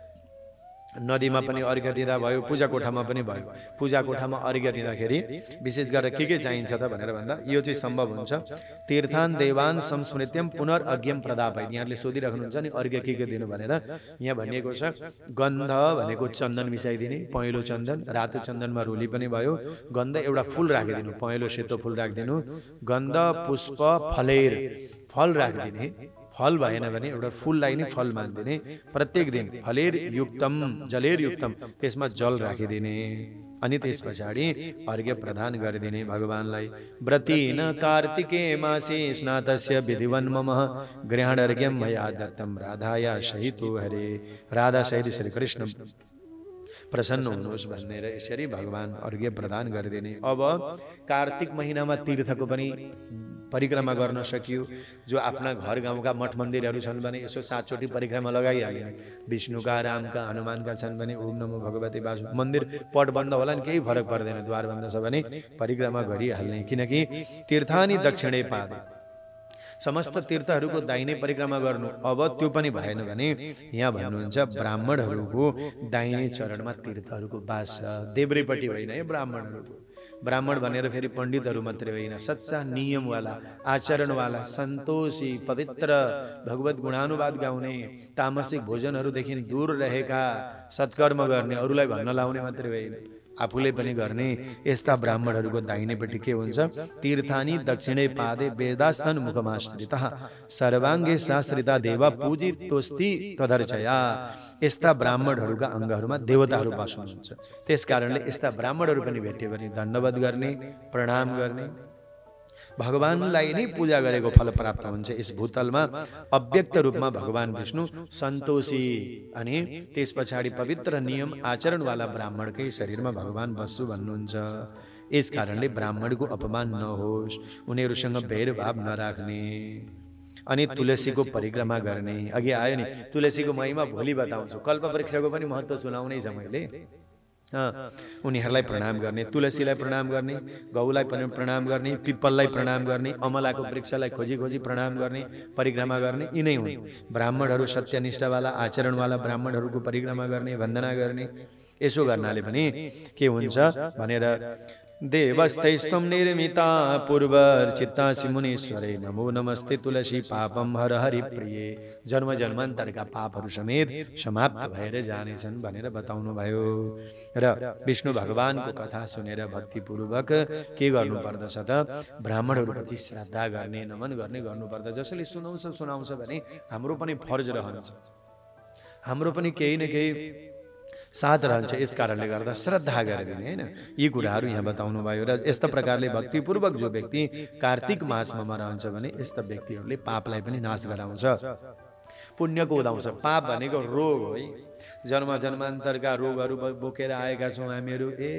नदीमा पनि अर्घ्य दिँदा भयो, पूजा कोठामा पनि भयो। पूजा कोठामा अर्घ्य दिँदाखेरि विशेष गरेर के के चाहिन्छ त भनेर भन्दा यो चाहिँ सम्भव हुन्छ। तीर्थान देवान संस्मृत्यम पुनर्अज्ञम प्रदापयति, यहाँले सोधिराख्नुहुन्छ नि अर्घ्य के के दिनु भनेर। यहाँ भनिएको छ गन्ध भनेको चन्दन मिसाइदिने, पहेँलो चन्दन, रातो चन्दनमा रोली पनि भयो। गन्ध एउटा फूल राखिदिनु, पहेँलो सेतो फूल राखिदिनु। गन्ध पुष्प फलेर, फल राखिदिने, फल भएन भने एउटा फुललाई नै फल मान्दिने, प्रत्येक दिन फलेर युक्तम जलेर युक्तम त्यसमा जल राखिदिने, अनि त्यस पछाडि अर्घ्य प्रदान गरिदिने भगवानलाई। व्रतेन कार्तिके मासे स्नातस्य विधिवन् मम गृहाणर्घ्यं मया दत्तं राधाया सहितो हरे। राधा सहित श्री कृष्ण प्रसन्न हुनुहोस् भनेर यसरी भगवान अर्घ्य प्रदान गरिदिने। अब कार्तिक महिनामा तीर्थको पनि परिक्रमा गर्न सकियो। जो आफ्ना घर गाउँका मठ मन्दिरहरू छन् भने यसो सातचोटि परिक्रमा लगाइहालिने। विष्णुका, रामका, हनुमानका छन् भने ओम नमो भगवते वासु, मन्दिर पट बन्द होला नि केही फरक पर्दैन, द्वार बन्द छ भने परिक्रमा गरिहाल्ने। किनकि तीर्थानि दक्षिणे पादे, समस्त तीर्थहरूको दाहिने परिक्रमा गर्नु। अब त्यो पनि भएन भने यहाँ भन्नुहुन्छ ब्राह्मणहरूको दाहिने चरणमा तीर्थहरूको बास छ। देब्रेपट्टि होइन है ब्राह्मणहरूको। ब्राह्मण भनेर फेरि पण्डितहरू मात्रै होइन, सच्चा नियमवाला, आचरणवाला, सन्तोषी, पवित्र, भगवत गुणानुवाद गाउने, तामसिक भोजनहरूदेखि दूर रहेका, सत्कर्म गर्ने, अरूलाई भन्न लाउने मात्रै होइन, आफूले पनि गर्ने यस्ता ब्राह्मणहरूको दाहिनेपट्टि के हुन्छ? तीर्थानि दक्षिणे पादे वेदास्थन मुखमाश्रितः सर्वाङ्गे शास्त्रिता देवा पूजितोस्ति तदर्चया। यस्ता ब्राह्मणहरूका अङ्गहरूमा देवताहरू बस्नुहुन्छ। त्यसकारणले यस्ता ब्राह्मणहरू पनि भेट्यो भने दण्डवत गर्ने, प्रणाम गर्ने, भगवानलाई नै पूजा गरेको फल प्राप्त हुन्छ। यस भूतलमा अव्यक्त रूपमा भगवान विष्णु सन्तोषी अनि त्यस पछाडि पवित्र नियम आचरणवाला ब्राह्मणकै शरीरमा भगवान बस्छु भन्नुहुन्छ। यस कारणले ब्राह्मणको अपमान नहोस्, उनीहरूसँग भेदभाव नराख्ने, अनि तुलसीको परिक्रमा गर्ने। अघि आयो नि तुलसीको महिमा, भोलि बताउँछु। कल्पवृक्षको पनि महत्त्व सुनाउनै छ मैले। उनीहरूलाई प्रणाम गर्ने, तुलसीलाई प्रणाम गर्ने, गौलाई पनि प्रणाम गर्ने, पिप्पललाई प्रणाम गर्ने, अमलाको वृक्षलाई खोजी खोजी प्रणाम गर्ने, परिक्रमा गर्ने, यिनै हुन् ब्राह्मणहरू। सत्यनिष्ठावाला, आचरणवाला ब्राह्मणहरूको परिक्रमा गर्ने, वन्दना गर्ने। यसो गर्नाले पनि के हुन्छ भनेर देवस्तैस्त्वं निर्मिता पूर्वर्चित्तासि मुनीश्वरे नमो नमस्ते तुलसी पापम हर हरि प्रिये। जन्म जन्मान्तरका पापहरू समेत समाप्त भएर जानेछन् भनेर बताउनु भयो। र विष्णु भगवानको कथा सुनेर भक्तिपूर्वक के गर्नुपर्दछ त? ब्राह्मणहरूप्रति श्रद्धा गर्ने, नमन गर्ने गर्नुपर्दछ। जसले सुनाउँछ सुनाउँछ भने हाम्रो पनि फर्ज रहन्छ, हाम्रो पनि केही न केही साथ रहन्छ। यस कारणले गर्दा श्रद्धा गरिदिने होइन, यी कुराहरू यहाँ बताउनु भयो। र यस्ता प्रकारले भक्तिपूर्वक जो व्यक्ति कार्तिक मासमा रहन्छ भने यस्ता व्यक्तिहरूले पापलाई पनि नाश गराउँछ, पुण्यको उदाउँछ। पाप भनेको रोग हो है, जन्म जन्मान्तरका रोगहरू बोकेर आएका छौँ हामीहरू। ए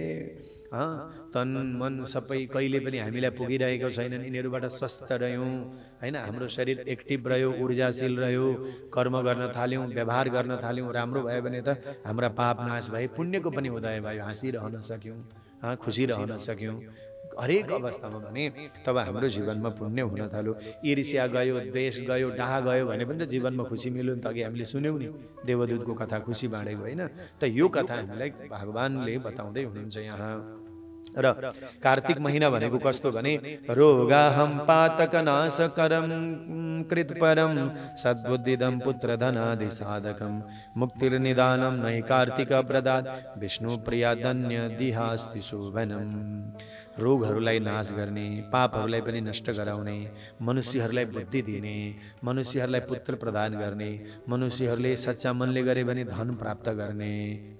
अँ तन मन सबै कहिले पनि हामीलाई पुगिरहेको छैनन्, यिनीहरूबाट स्वस्थ रह्यौँ होइन, हाम्रो शरीर एक्टिभ रह्यो, ऊर्जाशील रह्यो, कर्म गर्न थाल्यौँ, व्यवहार गर्न थाल्यौँ, राम्रो भयो भने त हाम्रा पाप नाश भए, पुण्यको पनि उदय भयो, हाँसिरहन सक्यौँ, हाँ खुसी रहन सक्यौँ हरेक अवस्थामा। भने तब हाम्रो जीवनमा पुण्य हुन थाल्यो। ईर्ष्या गयो, द्वेष गयो, डाह गयो भने पनि त जीवनमा खुसी मिल्यो नि त। अघि हामीले सुन्यौँ नि देवदूतको कथा, खुसी बाँडेको होइन त। यो कथा हामीलाई भगवानले बताउँदै हुनुहुन्छ यहाँ। र कार्तिक महिना भनेको कस्तो भने रोगाहम पातकनाशकरम कृतपरम सद्बुद्धिदम पुत्रधनादि साधकम मुक्तिर्निदानम नहि कार्तिक प्रदात विष्णु प्रियादन्य दिहास्ति शोभनम। रोगहरूलाई नाश गर्ने, पापहरूलाई पनि नष्ट गराउने, मनुष्यहरूलाई बुद्धि दिने, मनुष्यहरूलाई पुत्र प्रदान गर्ने, मनुष्यहरूले सच्चा मनले गरे भने धन प्राप्त गर्ने,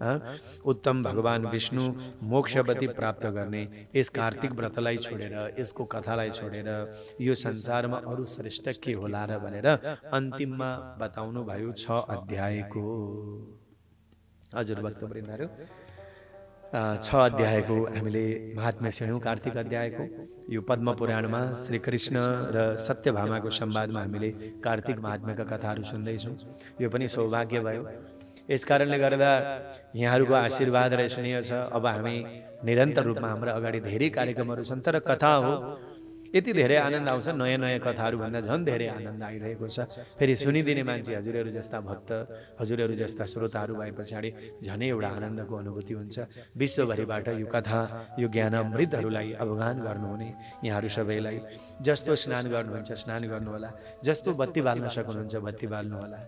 उत्तम भगवान विष्णु मोक्षवती प्राप्त गर्ने। यस कार्तिक व्रतलाई छोडेर, यसको कथालाई छोडेर यो संसारमा अरू श्रेष्ठ के होला र भनेर अन्तिममा बताउनु भयो छ अध्यायको। हजुर भक्तवृन्दहरू, छ अध्यायको हामीले महात्म्य सुन्यौँ कार्तिक अध्यायको। यो पद्म पुराणमा श्री कृष्ण र सत्यभामाको संवादमा हामीले कार्तिक महात्म्यका कथाहरू सुन्दैछौँ। यो पनि सौभाग्य भयो। यस कारणले गर्दा यहाँहरूको आशीर्वाद र स्नेह छ। अब हामी निरन्तर रूपमा हाम्रो अगाडि धेरै कार्यक्रमहरू छन्, तर कथा हो यति धेरै आनन्द आउँछ, नयाँ नयाँ कथाहरू भन्दा झन् धेरै आनन्द आइरहेको छ। फेरि सुनिदिने मान्छे हजुरहरू जस्ता भक्त, हजुरहरू जस्ता श्रोताहरू भए पछाडि झनै एउटा आनन्दको अनुभूति हुन्छ। विश्वभरिबाट यो कथा, यो ज्ञानामृतहरूलाई अवगान गर्नुहुने यहाँहरू सबैलाई जस्तो स्नान गर्नुहुन्छ स्नान गर्नुहोला, जस्तो बत्ती बाल्न सक्नुहुन्छ बत्ती बाल्नुहोला,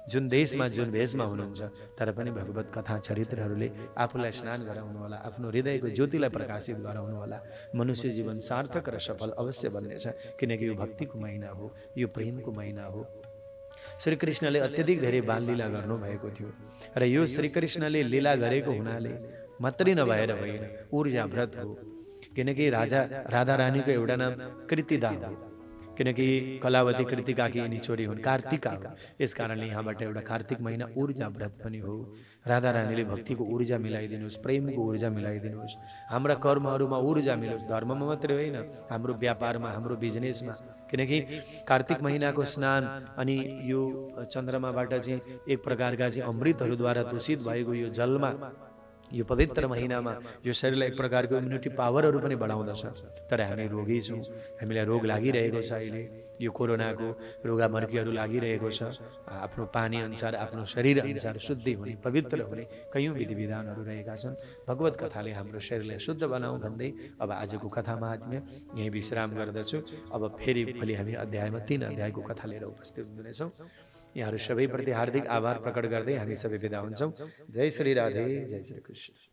जुन देशमा जुन भेषमा हुनुहुन्छ तर पनि भगवत कथा चरित्रहरूले आफूलाई स्नान गराउनु होला, आफ्नो हृदयको ज्योतिलाई प्रकाशित गराउनु होला। मनुष्य जीवन सार्थक र सफल अवश्य बन्नेछ, किनकि यो भक्तिको महिना हो, यो प्रेमको महिना हो। श्री कृष्णले अत्यधिक धेरै बाल लीला गर्नुभएको थियो र यो श्री कृष्णले लीला गरेको हुनाले मात्रै नभएर होइन, ऊर्जा व्रत हो। किनकि राजा राधा रानीको एउटा नाम कृतिदा हो, किनकि कलावती कृतिकाकी यिनी छोरी हुन्, कार्तिका हो। यस कारणले यहाँबाट एउटा कार्तिक महिना ऊर्जा व्रत पनि हो। राधा रानीले भक्तिको ऊर्जा मिलाइदिनुहोस्, प्रेमको ऊर्जा मिलाइदिनुहोस्, हाम्रा कर्महरूमा ऊर्जा मिलोस्, धर्ममा मात्रै होइन, हाम्रो व्यापारमा, हाम्रो बिजनेसमा। किनकि कार्तिक महिनाको स्नान अनि यो चन्द्रमाबाट चाहिँ एक प्रकारका चाहिँ अमृतहरूद्वारा दूषित भएको यो जलमा, यो पवित्र महिनामा यो शरीरलाई एक प्रकारको इम्युनिटी पावरहरू पनि बढाउँदछ। तर हामी रोगी छौँ, हामीलाई रोग लागिरहेको छ। अहिले यो कोरोनाको रोगामर्कीहरू लागिरहेको छ। आफ्नो पानी अनुसार, आफ्नो शरीर अनुसार शुद्धि हुने, पवित्र हुने कयौँ विधि विधानहरू रहेका छन्। भगवत कथाले हाम्रो शरीरलाई शुद्ध बनाऊ भन्दै अब आजको कथा महात्म्य यहीँ विश्राम गर्दछु। अब फेरि भोलि हामी अध्यायमा तीन अध्यायको कथा लिएर उपस्थित हुनेछौँ। यहाँहरू सबैप्रति हार्दिक आभार प्रकट गर्दै हामी सबै बिदा हुन्छौँ। जय श्री राधे, जय श्री कृष्ण।